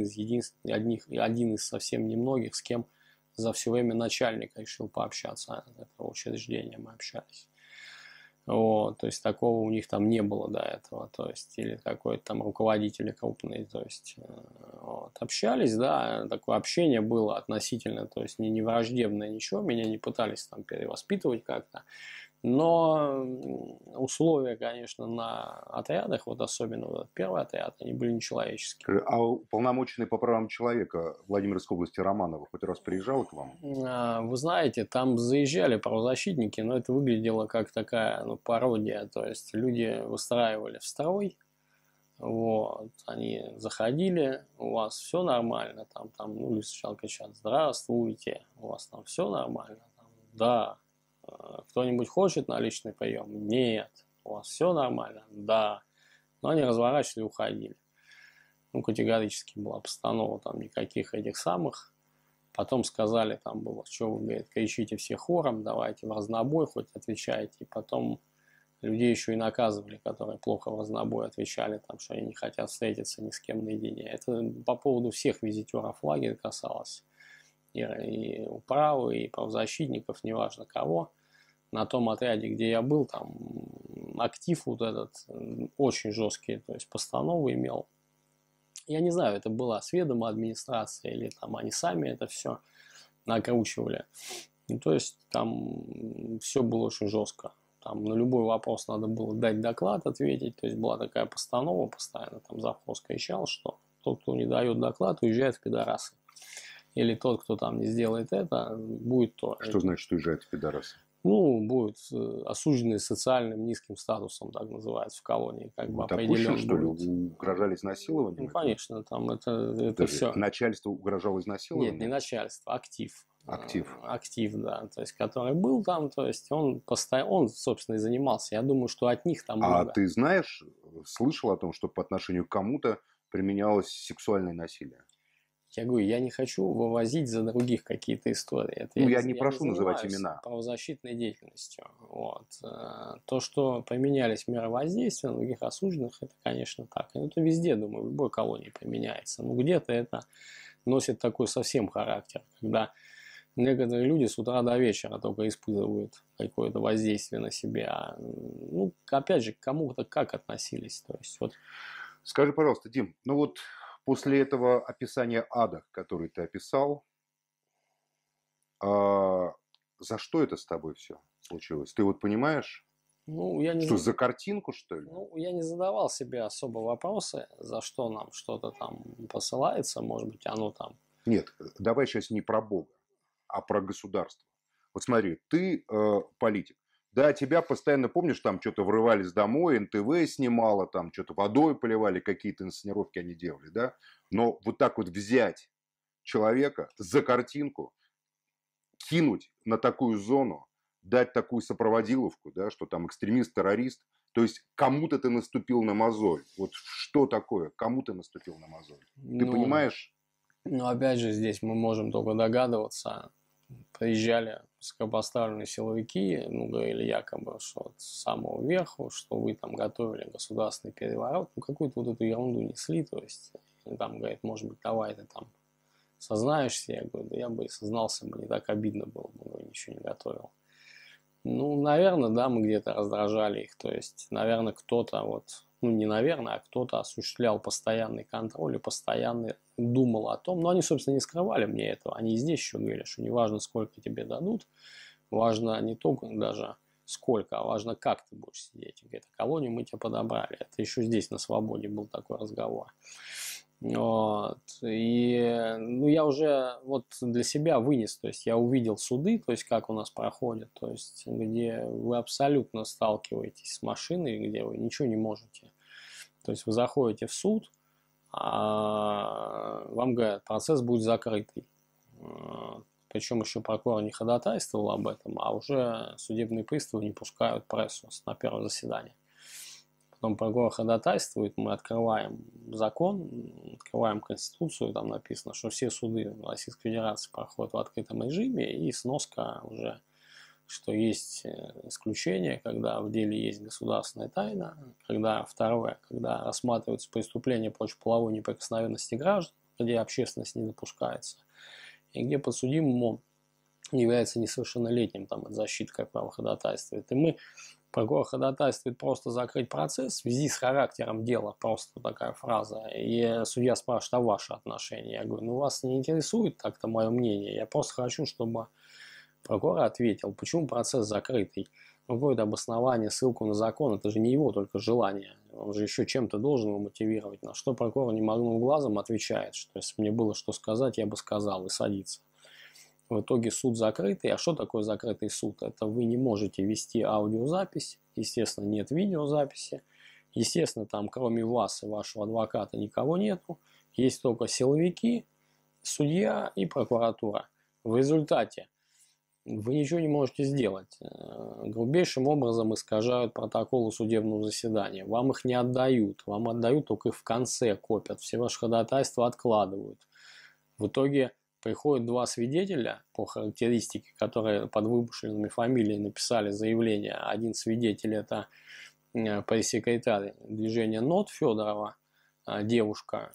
из совсем немногих, с кем за все время начальник решил пообщаться. Этого учреждения мы общались. Вот, то есть такого у них там не было до этого, то есть или какой-то там руководители крупные, то есть вот, общались, да, такое общение было относительно, то есть не враждебное ничего, меня не пытались там перевоспитывать как-то, но условия, конечно, на отрядах, вот особенно вот первый отряд, они были нечеловеческие. А уполномоченный по правам человека Владимирской области Романова хоть раз приезжал к вам? Вы знаете, там заезжали правозащитники, но это выглядело как такая пародия, то есть люди выстраивали в строй, вот, они заходили, у вас все нормально, люди сначала кричат: здравствуйте, у вас там все нормально, да. Кто-нибудь хочет на личный прием? Нет. У вас все нормально? Да. Но они разворачивались и уходили. Категорически была постанова, там никаких этих самых. Потом сказали, там было, что вы, говорит, кричите все хором, давайте в разнобой хоть отвечайте. И потом людей еще и наказывали, которые плохо в разнобой отвечали, там, что они не хотят встретиться ни с кем наедине. Это по поводу всех визитеров в лагерь касалось. И управы, и правозащитников, неважно кого. На том отряде, где я был, там актив вот этот очень жесткий, то есть постановы имел. Я не знаю, это была с ведома администрация или там они сами это все накручивали. То есть там все было очень жестко. Там на любой вопрос надо было дать доклад, ответить. То есть была такая постанова постоянно. Там завхоз кричал, что тот, кто не дает доклад, уезжает в пидорасы. или тот, кто там не сделает это, будет то. Что значит уезжают пидорасы? Ну, будет осужденный социальным низким статусом, так называется, в колонии. Как бы определен что ли? будет. Угрожали изнасилованием? Ну, конечно, там это Даже все. начальство угрожало изнасилованием? Нет, не начальство, актив. Актив. Актив, да. То есть, который был там, то есть, он, он собственно, и занимался. Я думаю, что от них там много. А ты знаешь, слышал о том, что по отношению к кому-то применялось сексуальное насилие? Я говорю, я не хочу вывозить за других какие-то истории. Это ну, я не прошу называть занимаюсь имена. Правозащитной деятельностью. Вот. То, что применялись меры воздействия на других осужденных, это, конечно, так. И это везде, думаю, в любой колонии применяется. Но где-то это носит такой совсем характер, когда некоторые люди с утра до вечера только испытывают какое-то воздействие на себя. Ну, опять же, к кому-то как относились. То есть, вот. Скажи, пожалуйста, Дим, ну вот после этого описания ада, который ты описал, за что это с тобой все случилось? Ты вот понимаешь, Ну, я не что за картинку, что ли? Ну, я не задавал себе особо вопросы, за что нам что-то там посылается, может быть, оно там. Нет, давай сейчас не про Бога, а про государство. Вот смотри, ты политик. Да, тебя постоянно, помнишь, там что-то врывались домой, НТВ снимало, там что-то водой поливали, какие-то инсценировки они делали, да? Но вот так вот взять человека за картинку, кинуть на такую зону, дать такую сопроводиловку, да, что там экстремист, террорист, то есть кому-то ты наступил на мозоль. Вот что такое? Кому ты наступил на мозоль? Ты понимаешь? Ну, опять же, здесь мы можем только догадываться. Приезжали высокопоставленные силовики, ну, говорили якобы, что вот с самого верху, что вы там готовили государственный переворот, ну, какую-то вот эту ерунду несли, то есть, там, говорит, может быть, давай ты там сознаешься, я говорю, да я бы и сознался, бы не так обидно было бы, ничего не готовил. Ну, наверное, да, мы где-то раздражали их, то есть, наверное, кто-то вот, ну, не наверное, а кто-то осуществлял постоянный контроль и постоянно думал о том, но они, собственно, не скрывали мне этого, они и здесь еще говорили, что не важно, сколько тебе дадут, важно не только даже сколько, а важно, как ты будешь сидеть. Говорит, колонию мы тебе подобрали, это еще здесь на свободе был такой разговор. Вот. И ну, я уже вот для себя вынес, то есть я увидел суды, то есть как у нас проходят, то есть где вы абсолютно сталкиваетесь с машиной, где вы ничего не можете. То есть вы заходите в суд, а вам говорят, процесс будет закрытый. Причем еще прокурор не ходатайствовал об этом, а уже судебные приставы не пускают прессу на первое заседание. Потом прокурор ходатайствует, мы открываем закон, открываем Конституцию, там написано, что все суды Российской Федерации проходят в открытом режиме, и сноска уже, что есть исключение, когда в деле есть государственная тайна, когда второе, когда рассматриваются преступления против половой неприкосновенности граждан, где общественность не допускается, и где подсудимому является несовершеннолетним, там, от защиты, как право ходатайствует. И мы, прокурор ходатайствует просто закрыть процесс в связи с характером дела, просто такая фраза. И судья спрашивает, а ваши отношения? Я говорю, ну вас не интересует так-то мое мнение, я просто хочу, чтобы прокурор ответил, почему процесс закрытый. Какое-то обоснование, ссылку на закон, это же не его только желание. Он же еще чем-то должен его мотивировать. На что прокурор, не моргнув глазом, отвечает, что если бы мне было что сказать, я бы сказал, и садится. В итоге суд закрытый. А что такое закрытый суд? Это вы не можете вести аудиозапись, естественно, нет видеозаписи, естественно, там кроме вас и вашего адвоката никого нету, есть только силовики, судья и прокуратура. В результате вы ничего не можете сделать. Грубейшим образом искажают протоколы судебного заседания. Вам их не отдают. Вам отдают только в конце, копят. Все ваши ходатайства откладывают. В итоге приходят два свидетеля по характеристике, которые под вымышленными фамилиями написали заявление. Один свидетель – это пресс-секретарь движения НОТ Федорова, девушка,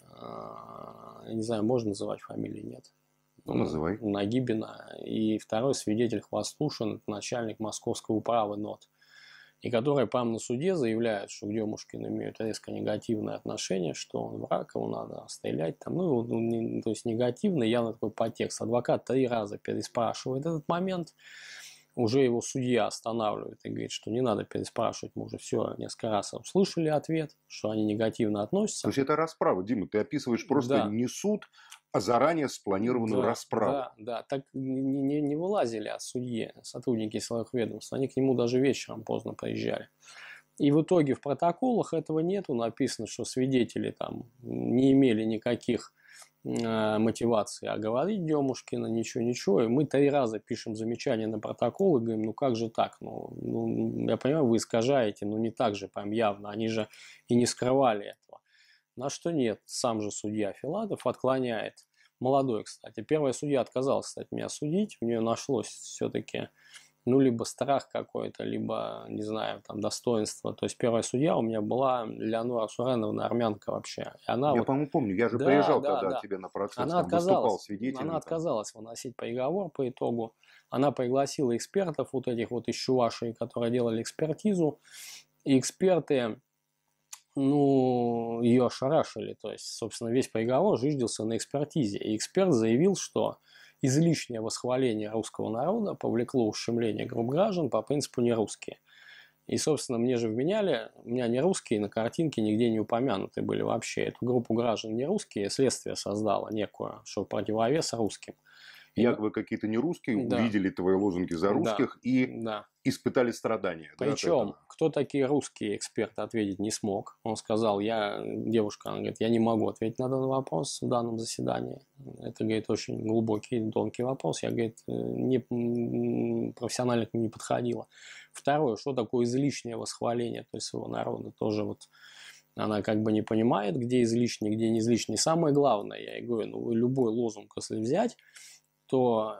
я не знаю, можно называть фамилию, нет? Ну, называй. Нагибина. И второй свидетель Хвостушин, начальник московской управы НОТ. И которые прямо на суде заявляют, что к Демушкину имеют резко негативное отношение, что он враг, его надо стрелять. Там, ну, то есть негативный, явно такой подтекст. Адвокат 3 раза переспрашивает этот момент. Уже его судья останавливает и говорит, что не надо переспрашивать, мы уже все несколько раз услышали ответ, что они негативно относятся. То есть это расправа, Дима, ты описываешь просто не суд, А заранее спланированную Да, расправу. да, да. Так не вылазили от судьи сотрудники силовых ведомств. Они к нему даже вечером поздно приезжали. И в итоге в протоколах этого нету. Написано, что свидетели там не имели никаких мотивации оговорить Демушкина, ничего. И мы 3 раза пишем замечания на протокол и говорим, ну как же так? Ну, я понимаю, вы искажаете, но не так же прям явно. Они же и не скрывали этого. На что нет, сам же судья Филатов отклоняет. Молодой, кстати. Первая судья отказалась, кстати, меня судить. У нее нашлось все-таки, ну, либо страх какой-то, либо, не знаю, там, достоинство. То есть первая судья у меня была Леонора Суреновна, армянка вообще. И она Я, вот, по-моему, помню. Я же да, приезжал да, тогда да. тебе на процесс, Она там выступал отказалась, свидетелем. она Там. отказалась выносить приговор по итогу. Она пригласила экспертов, вот этих вот из Чувашии, которые делали экспертизу. И эксперты, ну, ее ошарашили. То есть, собственно, весь приговор зиждился на экспертизе. И эксперт заявил, что излишнее восхваление русского народа повлекло ущемление групп граждан по принципу «не русские». И, собственно, мне же вменяли, у меня не русские на картинке нигде не упомянуты были вообще. Эту группу граждан не русские следствие создало некую, что противовес русским. Якобы какие-то нерусские увидели твои лозунги за русских и испытали страдания. Причем, кто такие русские эксперты, ответить не смог. Он сказал, девушка, она говорит, я не могу ответить на данный вопрос в данном заседании. Это, говорит, очень глубокий, тонкий вопрос. Я, говорит, профессионально к нему не подходила. Второе, что такое излишнее восхваление, то есть своего народа, тоже вот она как бы не понимает, где излишний, где не излишний. Самое главное, я ей говорю, ну, любой лозунг, если взять, то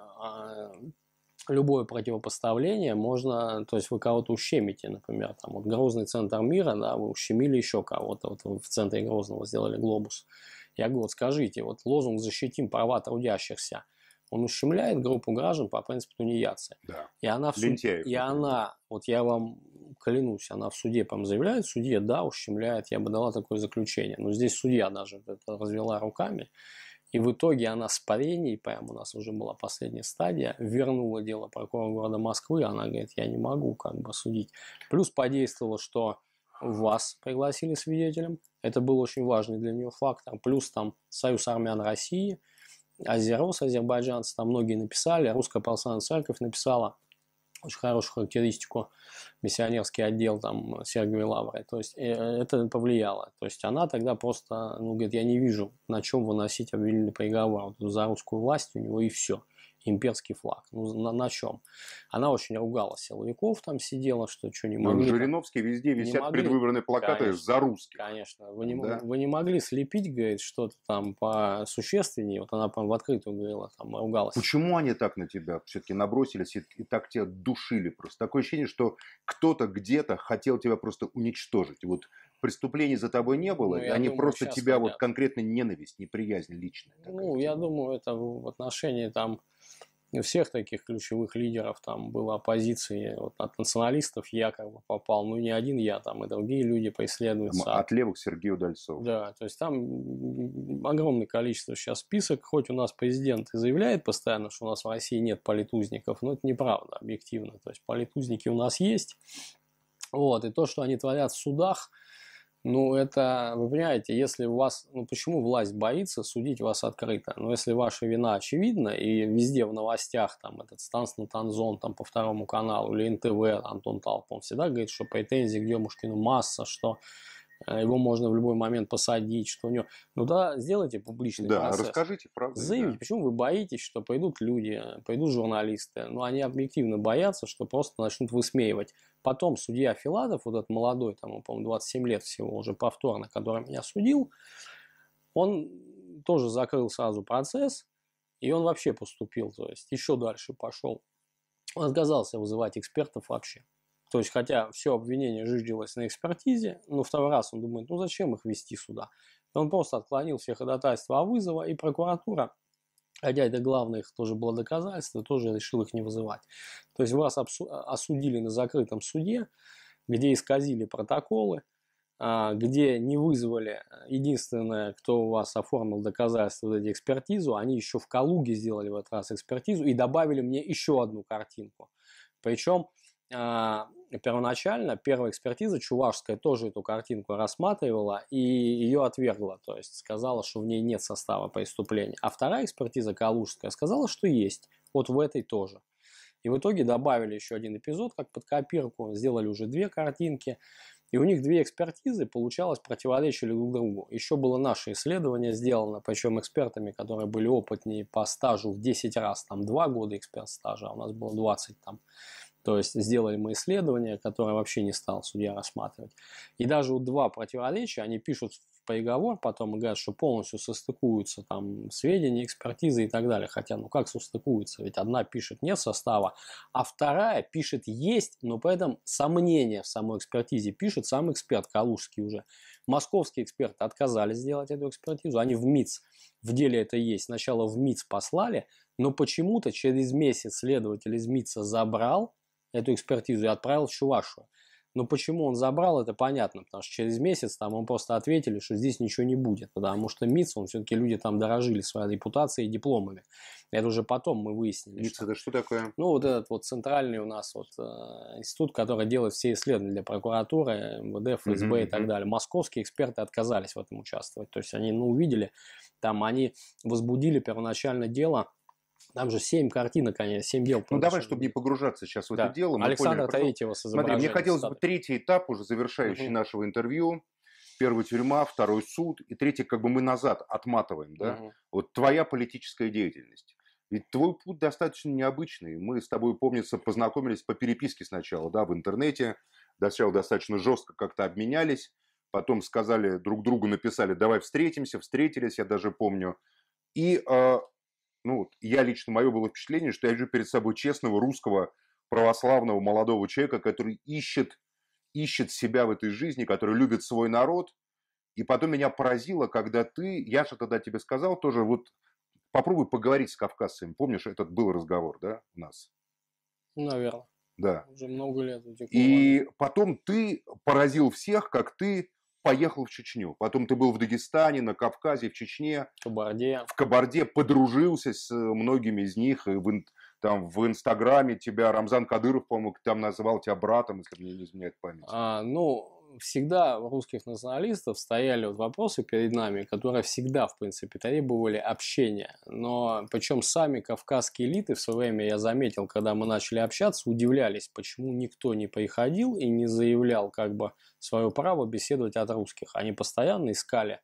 любое противопоставление можно, то есть вы кого-то ущемите, например, там вот Грозный центр мира, да, вы ущемили еще кого-то, вот в центре Грозного сделали глобус. Я говорю, вот скажите, вот лозунг «Защитим права трудящихся», он ущемляет группу граждан по принципу тунеядцы. Да. И она, вот я вам клянусь, она в суде, по-моему, заявляет, судья, да, ущемляет, я бы дала такое заключение. Но здесь судья даже это развела руками. И в итоге она с парений, прямо у нас уже была последняя стадия, вернула дело прокурора города Москвы. Она говорит, я не могу как бы судить. Плюс подействовало, что вас пригласили свидетелем. Это был очень важный для нее фактор. Плюс там Союз армян России, Азерос, азербайджанцы, там многие написали. Русская православная церковь написала очень хорошую характеристику, миссионерский отдел там Сергиевой Лавры. То есть это повлияло. То есть она тогда просто, ну, говорит, я не вижу, на чем выносить обвинительный приговор. Вот за русскую власть у него и все. Имперский флаг. Ну, на чем? Она очень ругала силовиков, там сидела, что не могли. В Жириновске везде висят предвыборные плакаты, конечно, за русских. Конечно. Вы не могли слепить, говорит, что-то там посущественнее. Вот она прям в открытую говорила, там ругалась. Почему они так на тебя все-таки набросились и так тебя душили просто? Такое ощущение, что кто-то где-то хотел тебя просто уничтожить. Вот преступлений за тобой не было, и они просто тебя вот конкретно ненависть, неприязнь личная. Ну, я думаю, это в отношении там всех таких ключевых лидеров там было оппозиции, вот от националистов я как бы попал, ну не один я, там и другие люди преследуются. От левых Сергею Удальцову. Да, то есть там огромное количество сейчас список, хоть у нас президент и заявляет постоянно, что у нас в России нет политузников, но это неправда, объективно, то есть политузники у нас есть, вот, и то, что они творят в судах, ну, это, вы понимаете, если у вас, ну, почему власть боится судить вас открыто? Ну, если ваша вина очевидна, и везде в новостях, там, этот Станс Натанзон, там, по Второму каналу, или НТВ, Антон Талп, он всегда говорит, что претензий к Демушкину масса, что его можно в любой момент посадить, что у него... Ну да, сделайте публичный процесс. Да, расскажите правду. Заявите, почему вы боитесь, что пойдут люди, пойдут журналисты. Ну, они объективно боятся, что просто начнут высмеивать. Потом судья Филатов, вот этот молодой, там, по-моему, 27 лет всего уже повторно, который меня судил, он тоже закрыл сразу процесс, и он вообще поступил, то есть еще дальше пошел. Он отказался вызывать экспертов вообще. То есть, хотя все обвинение жиждилось на экспертизе, но второй раз он думает, ну зачем их вести сюда? И он просто отклонил все ходатайства о вызове, и прокуратура, хотя это главное их тоже было доказательство, тоже решил их не вызывать. То есть вас осудили на закрытом суде, где исказили протоколы, где не вызвали, единственное, кто у вас оформил доказательства, вот эти экспертизу, они еще в Калуге сделали в этот раз экспертизу и добавили мне еще одну картинку. Причем первоначально первая экспертиза чувашская тоже эту картинку рассматривала и ее отвергла, то есть сказала, что в ней нет состава преступления. А вторая экспертиза калужская сказала, что есть, вот в этой тоже. И в итоге добавили еще один эпизод, как под копирку, сделали уже 2 картинки. И у них 2 экспертизы, получалось, противоречили друг другу. Еще было наше исследование сделано, причем экспертами, которые были опытнее по стажу в 10 раз, там 2 года эксперт стажа, а у нас было 20 там. То есть сделали мы исследование, которое вообще не стал судья рассматривать. И даже вот 2 противоречия, они пишут в приговор потом и говорят, что полностью состыкуются там сведения, экспертизы и так далее. Хотя, ну как состыкуются? Ведь одна пишет нет состава, а вторая пишет есть, но при этом сомнения в самой экспертизе пишет сам эксперт калужский уже. Московские эксперты отказались сделать эту экспертизу, они в МИЦ, в деле это есть, сначала в МИЦ послали, но почему-то через месяц следователь из МИЦа забрал эту экспертизу и отправил в Чувашию. Но почему он забрал, это понятно, потому что через месяц там он просто ответили, что здесь ничего не будет, потому что МИЦ, он все-таки люди там дорожили своей репутацией и дипломами. Это уже потом мы выяснили. МИЦ это что такое? Ну, вот этот вот центральный у нас вот институт, который делает все исследования для прокуратуры, МВД, ФСБ и так далее. Московские эксперты отказались в этом участвовать. То есть они, ну, увидели, там они возбудили первоначально дело. Там же 7 картинок, конечно, 7 дел. Ну, давай, чтобы не погружаться сейчас в это дело. Мы Александра поняли, Третьего с Смотри, мне хотелось бы 3-й этап, уже завершающий Мгм. нашего интервью. 1-й тюрьма, 2-й суд, и 3-й как бы мы назад отматываем, да? Вот твоя политическая деятельность. Ведь твой путь достаточно необычный. Мы с тобой, помнится, познакомились по переписке сначала, да, в интернете. Сначала достаточно жестко как-то обменялись. Потом сказали друг другу, написали, давай встретимся, встретились, я даже помню. И ну, я лично, мое было впечатление, что я вижу перед собой честного русского православного молодого человека, который ищет себя в этой жизни, который любит свой народ. И потом меня поразило, когда я же тогда тебе сказал тоже, вот попробуй поговорить с кавказцами. Помнишь, этот был разговор, да, у нас? Наверное. Да. Уже много лет утекло. И потом ты поразил всех, как ты поехал в Чечню. Потом ты был в Дагестане, на Кавказе, в Чечне. В Кабарде подружился с многими из них. И там в Инстаграме тебя Рамзан Кадыров, по-моему, там называл тебя братом, если мне не изменяет память. Ну, всегда у русских националистов стояли вот вопросы перед нами, которые всегда, в принципе, требовали общения. Но причем сами кавказские элиты в свое время, я заметил, когда мы начали общаться, удивлялись, почему никто не приходил и не заявлял как бы свое право беседовать от русских. Они постоянно искали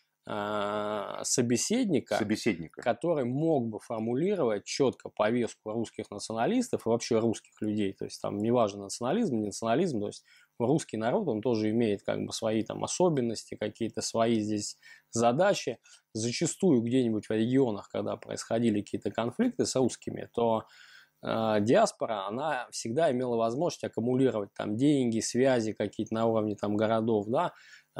собеседника, который мог бы формулировать четко повестку русских националистов и вообще русских людей. То есть там неважно национализм, не национализм, то есть русский народ, он тоже имеет как бы свои там особенности, какие-то свои здесь задачи. Зачастую где-нибудь в регионах, когда происходили какие-то конфликты с русскими, то диаспора, она всегда имела возможность аккумулировать там деньги, связи какие-то на уровне там городов, да,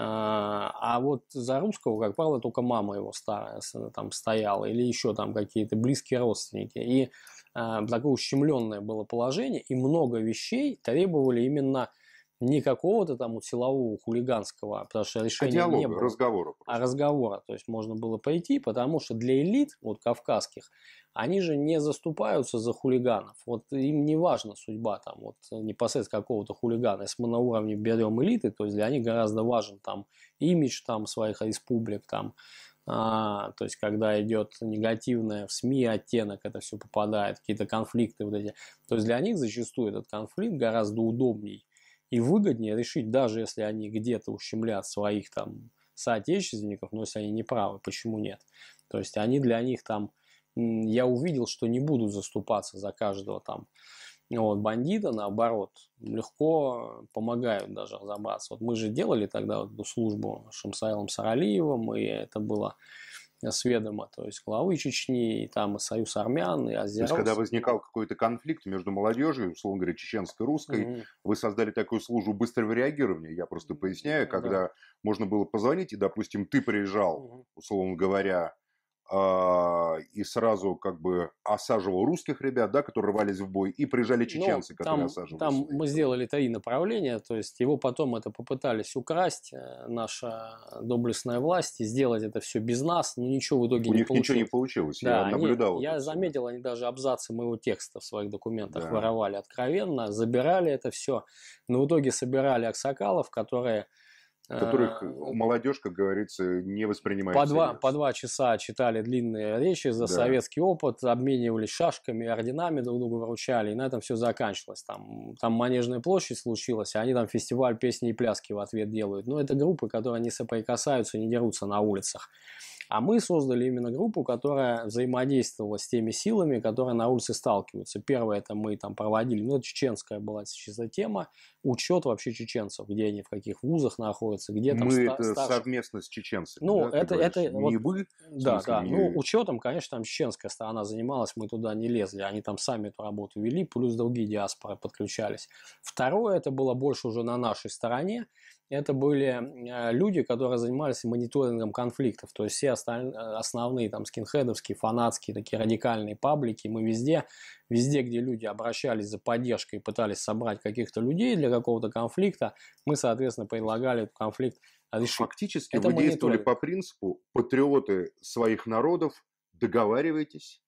а вот за русского, как правило, только мама его старая там стояла или еще там какие-то близкие родственники. И такое ущемленное было положение, и много вещей требовали именно не какого-то там силового хулиганского, потому что решения диалога, не было. Разговора. То есть можно было пойти, потому что для элит, вот кавказских, они же не заступаются за хулиганов. Вот им не важна судьба там, вот непосредственно какого-то хулигана. Если мы на уровне берем элиты, то есть для них гораздо важен там имидж там своих республик, там, то есть когда идет негативное в СМИ оттенок, это все попадает, какие-то конфликты вот эти. То есть для них зачастую этот конфликт гораздо удобней и выгоднее решить, даже если они где-то ущемлят своих там соотечественников, но если они не правы, почему нет? То есть они для них там, я увидел, что не будут заступаться за каждого там вот, бандита, наоборот, легко помогают даже разобраться. Вот мы же делали тогда вот эту службу с Шамсаилом Саралиевым, и это было с ведома, то есть главы Чечни, и там и Союз армян, и Азеров. То есть, когда возникал какой-то конфликт между молодежью, условно говоря, чеченской и русской, вы создали такую службу быстрого реагирования, я просто поясняю, когда можно было позвонить, и, допустим, ты приезжал, условно говоря, и сразу как бы осаживал русских ребят, да, которые рвались в бой, и приезжали чеченцы, которые осаживали там своих. мы сделали 3 направления, то есть его потом это попытались украсть, наша доблестная власть, и сделать это все без нас, но ничего в итоге У не них ничего не получилось. получилось, я наблюдал Я это всё. заметил, они даже абзацы моего текста в своих документах Да. воровали откровенно, забирали это все, но в итоге собирали аксакалов, которые Которых молодежь, как говорится, не воспринимает по всерьез. 2 часа читали длинные речи за Да. советский опыт, обменивались шашками, орденами друг другу вручали, и на этом все заканчивалось. Там Манежная площадь случилась, а они там фестиваль песни и пляски в ответ делают. Но это группы, которые не соприкасаются, не дерутся на улицах. А мы создали именно группу, которая взаимодействовала с теми силами, которые на улице сталкиваются. Первое, это мы там проводили, это чеченская была чисто тема, учет вообще чеченцев, где они, в каких вузах находятся, где там Мы это старших. совместно с чеченцами, Ну, да, ты говоришь? Не вот, вы, в да, смысле, да. не... Ну, учетом, конечно, там чеченская сторона занималась, мы туда не лезли. Они там сами эту работу вели, плюс другие диаспоры подключались. Второе, это было больше уже на нашей стороне. Это были люди, которые занимались мониторингом конфликтов. То есть все основные там скинхедовские, фанатские, такие радикальные паблики. Мы везде, где люди обращались за поддержкой и пытались собрать каких-то людей для какого-то конфликта, мы, соответственно, предлагали этот конфликт решить. Фактически Это вы действовали мониторинг. по принципу патриоты своих народов, договаривайтесь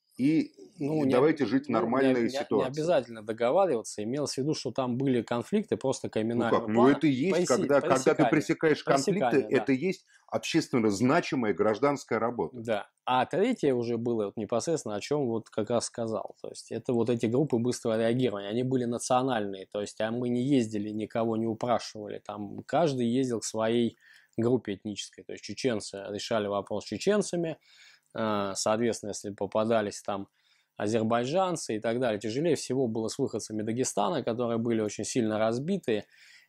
и давайте жить в нормальной ситуации. Не обязательно договариваться. Имелось в виду, что там были конфликты просто криминального Ну как, плана. это и есть, когда ты пресекаешь конфликты, Пресекание, да. это и есть общественно значимая гражданская работа. Да. А третье уже было вот непосредственно, о чем вот как раз сказал. То есть это вот эти группы быстрого реагирования, они были национальные. То есть мы не ездили, никого не упрашивали. Там каждый ездил к своей группе этнической. То есть чеченцы решали вопрос с чеченцами. Соответственно, если попадались там азербайджанцы и так далее, тяжелее всего было с выходцами Дагестана, которые были очень сильно разбиты.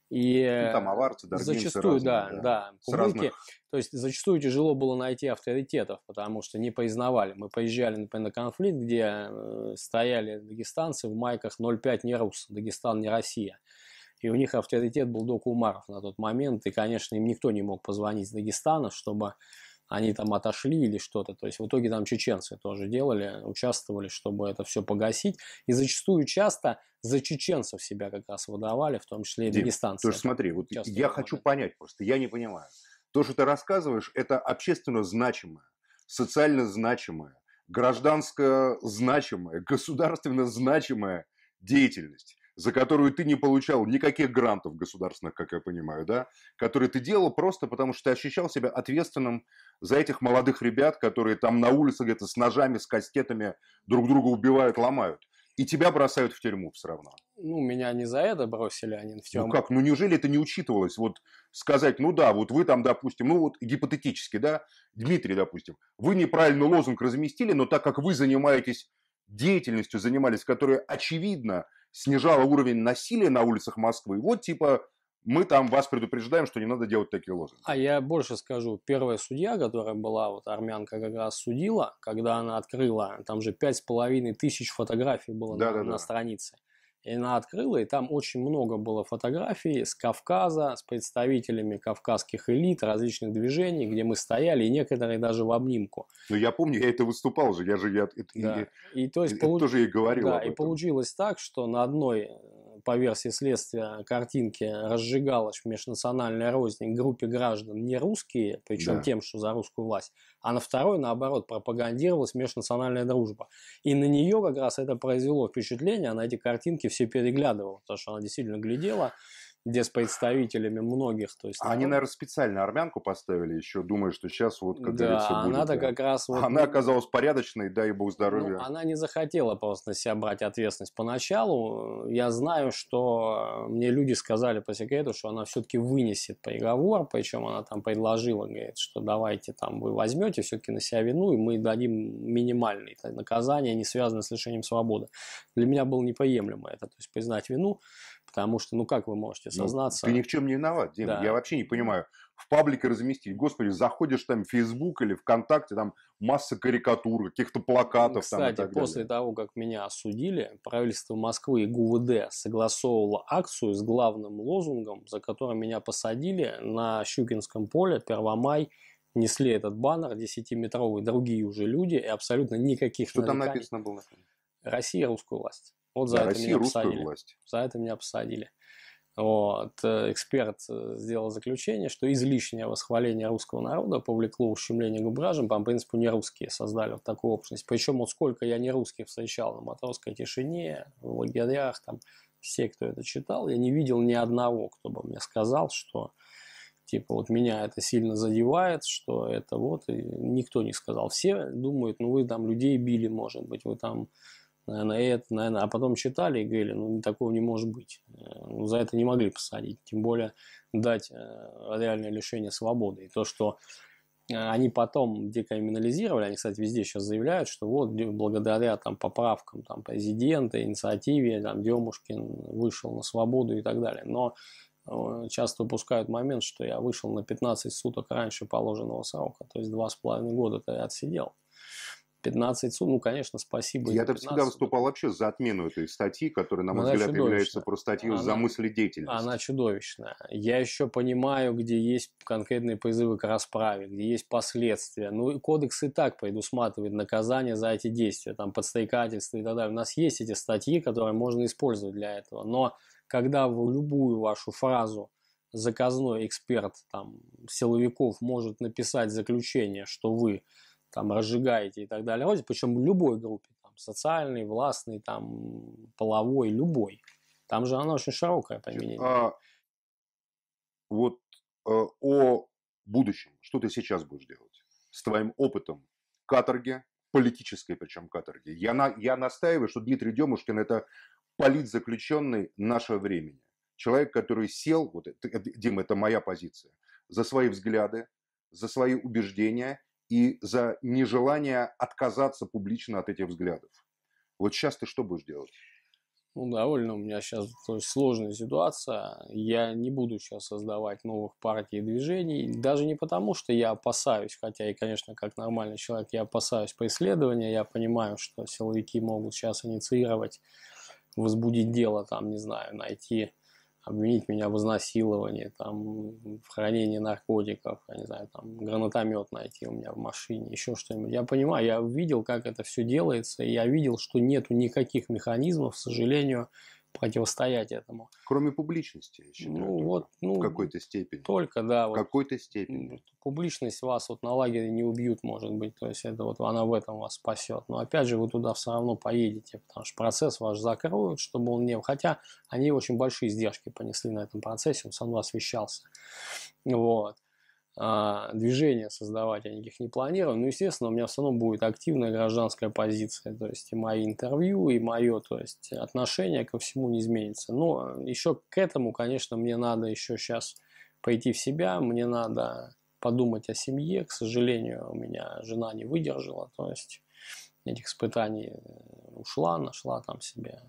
И там аварцы, даргинцы зачастую, разные, да, с кумыки, разных... то есть зачастую тяжело было найти авторитетов, потому что не признавали. Мы поезжали, например, на конфликт, где стояли дагестанцы в майках 0,5 не Рус, Дагестан не Россия. И у них авторитет был Дока Умаров на тот момент, и, конечно, им никто не мог позвонить с Дагестана, чтобы они там отошли или что-то. То есть в итоге там чеченцы тоже делали, участвовали, чтобы это все погасить. И зачастую часто за чеченцев себя как раз выдавали, в том числе и дагестанцы. То есть смотри, вот я хочу понять просто, я не понимаю. То, что ты рассказываешь, это общественно значимое, социально значимое, гражданско значимая, государственно значимая деятельность, за которую ты не получал никаких грантов государственных, как я понимаю, да, которые ты делал просто потому, что ты ощущал себя ответственным за этих молодых ребят, которые там на улице где-то с ножами, с кастетами друг друга убивают, ломают. И тебя бросают в тюрьму все равно. Ну, меня не за это бросили они в тюрьму. Ну как, ну неужели это не учитывалось? Вот сказать, ну да, вот вы там, допустим, ну вот гипотетически, да, Дмитрий, допустим, вы неправильно лозунг разместили, но так как вы занимаетесь деятельностью, занимались, которая очевидно снижала уровень насилия на улицах Москвы, вот типа мы там вас предупреждаем, что не надо делать такие лозунги. А я больше скажу, первая судья, которая была, вот армянка как раз судила, когда она открыла, там же 5500 фотографий было на странице. И она открыла, и там очень много было фотографий с Кавказа, с представителями кавказских элит, различных движений, где мы стояли, и некоторые даже в обнимку. Ну, я помню, я это выступал же, тоже ей говорил. Да, и получилось так, что на одной, по версии следствия, картинке разжигалась межнациональная рознь группе граждан не русские, причем тем, что за русскую власть, а на второй, наоборот, пропагандировалась межнациональная дружба. И на нее как раз это произвело впечатление, она эти картинки все переглядывала, потому что она действительно глядела, где с представителями многих. То есть, они, наверное, специально армянку поставили еще, думая, что сейчас вот, как говорится, будет. Она-то как раз... Вот, она оказалась порядочной, дай бог здоровья. Ну, она не захотела просто на себя брать ответственность поначалу. Я знаю, что мне люди сказали по секрету, что она все-таки вынесет приговор, причем она там предложила, говорит, что давайте там вы возьмете все-таки на себя вину, и мы дадим минимальное наказание, не связанное с лишением свободы. Для меня было неприемлемо это, то есть признать вину. Потому что, ну как вы можете сознаться? Ты ни в чем не виноват, Дим. Да. Я вообще не понимаю. В паблике разместить. Господи, заходишь там в Facebook или ВКонтакте, там масса карикатур, каких-то плакатов. Кстати, там, и так после далее. того, как меня осудили, правительство Москвы и ГУВД согласовывало акцию с главным лозунгом, за который меня посадили на Щукинском поле, Первомай, несли этот баннер 10-метровый другие уже люди, и абсолютно никаких Что там нареканий. написано было? Россия, русскую власть. Вот за Да, это Россия, меня русскую посадили. власть. За это меня посадили. Вот. Эксперт сделал заключение, что излишнее восхваление русского народа повлекло ущемление к граждан, по принципу не русские создали вот такую общность. Причем вот сколько я не русских встречал на матросской тишине, в лагерях, там, все, кто это читал, я не видел ни одного, кто бы мне сказал, что типа вот меня это сильно задевает, что это вот, и никто не сказал. Все думают, ну вы там людей били, может быть, вы там, наверное, а потом читали и говорили, ну такого не может быть. Ну, за это не могли посадить, тем более дать реальное лишение свободы. И то, что они потом декриминализировали, они, кстати, везде сейчас заявляют, что вот благодаря там поправкам там, президента, инициативе, там Демушкин вышел на свободу и так далее. Но часто упускают момент, что я вышел на 15 суток раньше положенного срока, то есть 2,5 года-то я отсидел. 15 суток, ну, конечно, спасибо. Я всегда выступал вообще за отмену этой статьи, которая, на мой взгляд, является просто статьей за мыследеятельность. Она чудовищная. Я еще понимаю, где есть конкретные призывы к расправе, где есть последствия. Ну, и кодекс и так предусматривает наказание за эти действия, там, подстрекательство и так далее. У нас есть эти статьи, которые можно использовать для этого. Но когда в любую вашу фразу заказной эксперт там, силовиков может написать заключение, что вы там разжигаете и так далее, причем в любой группе, там, социальной, властной, там, половой, любой. Там же она очень широкое применение. Вот о будущем. Что ты сейчас будешь делать с твоим опытом каторги, политической причем каторги? Я настаиваю, что Дмитрий Демушкин – это политзаключенный нашего времени. Человек, который сел, вот, Дима, это моя позиция, за свои взгляды, за свои убеждения и за нежелание отказаться публично от этих взглядов. Вот сейчас ты что будешь делать? Ну, довольно у меня сейчас сложная ситуация. Я не буду сейчас создавать новых партий и движений. Даже не потому, что я опасаюсь, хотя и, конечно, как нормальный человек, я опасаюсь преследования. Я понимаю, что силовики могут сейчас инициировать, возбудить дело, там, не знаю, найти, обвинить меня в изнасиловании, там, в хранении наркотиков, я не знаю, там, гранатомет найти у меня в машине, еще что-нибудь. Я понимаю, я видел, как это все делается, и я видел, что нету никаких механизмов, к сожалению, противостоять этому. Кроме публичности, я считаю, ну, вот, в какой-то степени. Только, да. В какой-то степени. Публичность вас вот на лагере не убьют, может быть, то есть это вот она в этом вас спасет. Но опять же, вы туда все равно поедете, потому что процесс ваш закроют, чтобы он не... Хотя они очень большие издержки понесли на этом процессе, он сам освещался. Вот. Движения создавать я никаких не планирую. Но, естественно, у меня все равно будет активная гражданская позиция. То есть и мои интервью, и мое, то есть, отношение ко всему не изменится. Но еще к этому, конечно, мне надо еще сейчас пойти в себя. Мне надо подумать о семье. К сожалению, у меня жена не выдержала. То есть этих испытаний ушла, нашла там себе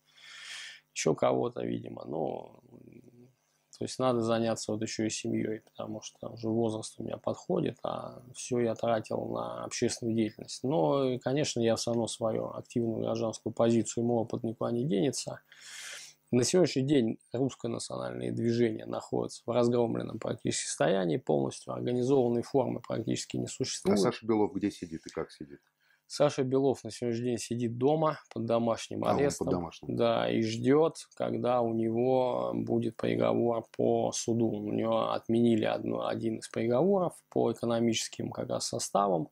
еще кого-то, видимо. Но... То есть надо заняться вот еще и семьей, потому что уже возраст у меня подходит, а все я тратил на общественную деятельность. Но, конечно, я все равно свою активную гражданскую позицию, мой опыт никуда не денется. На сегодняшний день русское национальное движение находится в разгромленном практически состоянии, полностью организованной формы практически не существует. А Саша Белов где сидит и как сидит? Саша Белов на сегодняшний день сидит дома под домашним арестом. Под домашним. Да, и ждет, когда у него будет приговор по суду. У него отменили один из приговоров по экономическим как раз составам.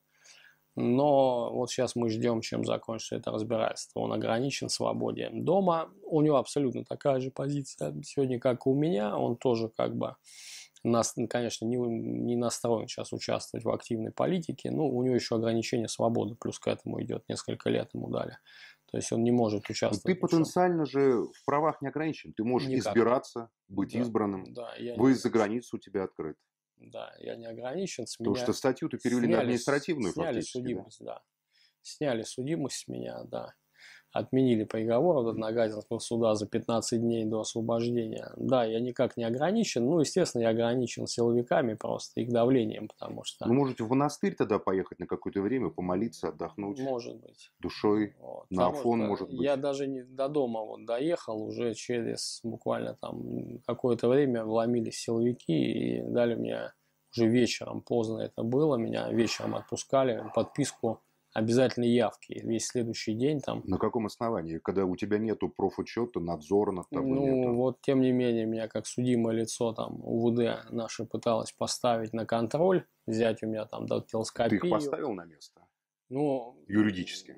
Но вот сейчас мы ждем, чем закончится это разбирательство. Он ограничен в свободе дома. У него абсолютно такая же позиция сегодня, как и у меня. Он тоже как бы... конечно, не настроен сейчас участвовать в активной политике, но у него еще ограничение свободы, плюс к этому идет, несколько лет ему дали. То есть он не может участвовать. Но ты потенциально же в правах не ограничен. Ты можешь избираться, быть избранным. Да, выезд за границу у тебя открыт. Да, я не ограничен. Потому что статью-то перевели на административную сняли фактически. Судимость, да. Сняли судимость с меня, да. Отменили приговор от Нагатинского суда за 15 дней до освобождения. Да, я никак не ограничен. Ну, естественно, я ограничен силовиками просто, их давлением, потому что... Ну, можете в монастырь тогда поехать на какое-то время, помолиться, отдохнуть. Может быть. Душой, вот. на Афон, может быть. Я даже не до дома вот доехал, уже через буквально там какое-то время вломились силовики и дали мне уже вечером, поздно это было, меня вечером отпускали, подписку обязательной явки. Весь следующий день там. На каком основании? Когда у тебя нету профучета, надзора над тобой Ну, нету? вот, тем не менее, меня как судимое лицо там УВД наше пыталось поставить на контроль, взять у меня там дактилоскопию. Ты их поставил на место? Ну, Юридически?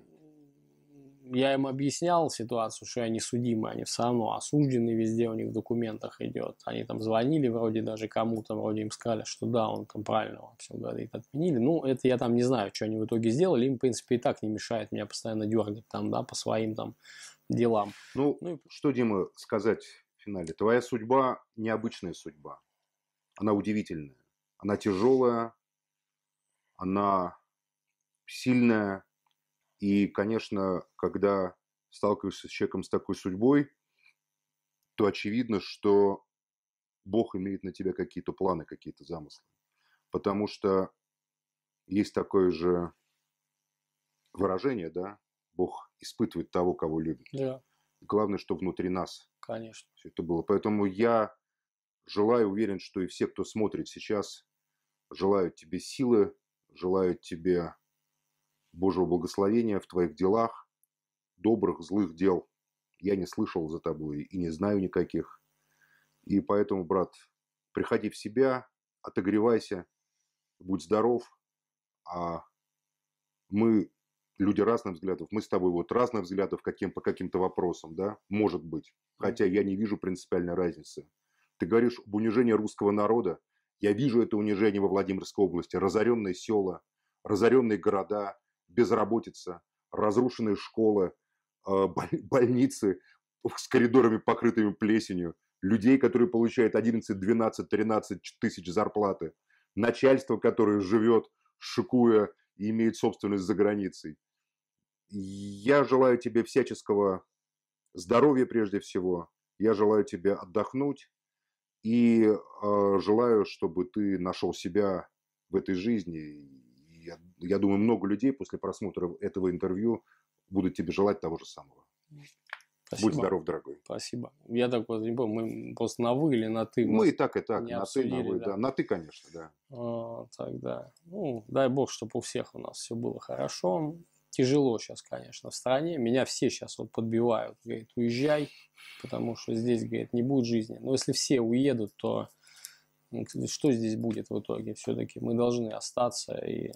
я им объяснял ситуацию, что я не судимый, они все равно осуждены, везде у них в документах идет. Они там звонили вроде даже кому-то, вроде им сказали, что да, он там правильно вам все говорит, отменили. Ну, это я там не знаю, что они в итоге сделали. Им, в принципе, и так не мешает меня постоянно дергать там, да, по своим там делам. Ну что, Дима, сказать в финале? Твоя судьба необычная судьба. Она удивительная. Она тяжелая, она сильная. И, конечно, когда сталкиваешься с человеком с такой судьбой, то очевидно, что Бог имеет на тебя какие-то планы, какие-то замыслы. Потому что есть такое же выражение, да, Бог испытывает того, кого любит. Да. Главное, что внутри нас Конечно. все это было. Поэтому я желаю, уверен, что и все, кто смотрит сейчас, желают тебе силы, желают тебе Божьего благословения в твоих делах, добрых, злых дел. Я не слышал за тобой и не знаю никаких. И поэтому, брат, приходи в себя, отогревайся, будь здоров. А мы люди разных взглядов. Мы с тобой вот разных взглядов по каким-то вопросам, да, может быть. Хотя я не вижу принципиальной разницы. Ты говоришь об унижении русского народа. Я вижу это унижение во Владимирской области. Разоренные села, разоренные города, безработица, разрушенные школы, больницы с коридорами, покрытыми плесенью, людей, которые получают 11, 12, 13 тысяч зарплаты, начальство, которое живет, шикуя и имеет собственность за границей. Я желаю тебе всяческого здоровья прежде всего. Я желаю тебе отдохнуть. И желаю, чтобы ты нашел себя в этой жизни. И я думаю, много людей после просмотра этого интервью будут тебе желать того же самого. Спасибо. Будь здоров, дорогой. Спасибо. Я так вот не помню, мы просто на вы или на ты? Мы и так, не на обсудили, ты, на вы, да. да. На ты, конечно, да. Тогда, ну, дай бог, чтобы у всех у нас все было хорошо. Тяжело сейчас, конечно, в стране. Меня все сейчас вот подбивают. Говорит, уезжай, потому что здесь, говорит, не будет жизни. Но если все уедут, то что здесь будет в итоге? Все-таки мы должны остаться, и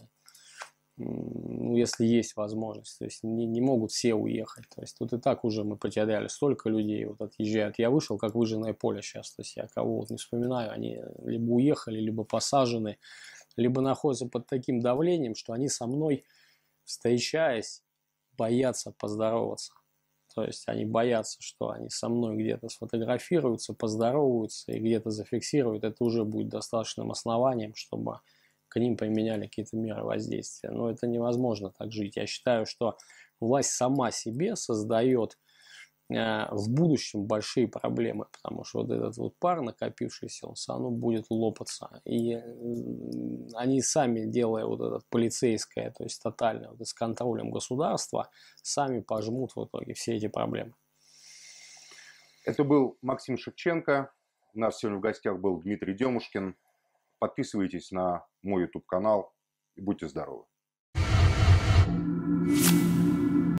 ну, если есть возможность. То есть не могут все уехать. То есть тут и так уже мы потеряли столько людей, вот отъезжают. Я вышел как выжженное поле сейчас. То есть я кого вот не вспоминаю, они либо уехали, либо посажены, либо находятся под таким давлением, что они со мной, встречаясь, боятся поздороваться. То есть они боятся, что они со мной где-то сфотографируются, поздороваются и где-то зафиксируют. Это уже будет достаточным основанием, чтобы к ним применяли какие-то меры воздействия. Но это невозможно так жить. Я считаю, что власть сама себе создает в будущем большие проблемы, потому что вот этот вот пар накопившийся, он все равно будет лопаться. И они сами, делая вот это полицейское, то есть тотальное, вот с контролем государства, сами пожмут в итоге все эти проблемы. Это был Максим Шевченко. У нас сегодня в гостях был Дмитрий Демушкин. Подписывайтесь на мой YouTube-канал и будьте здоровы.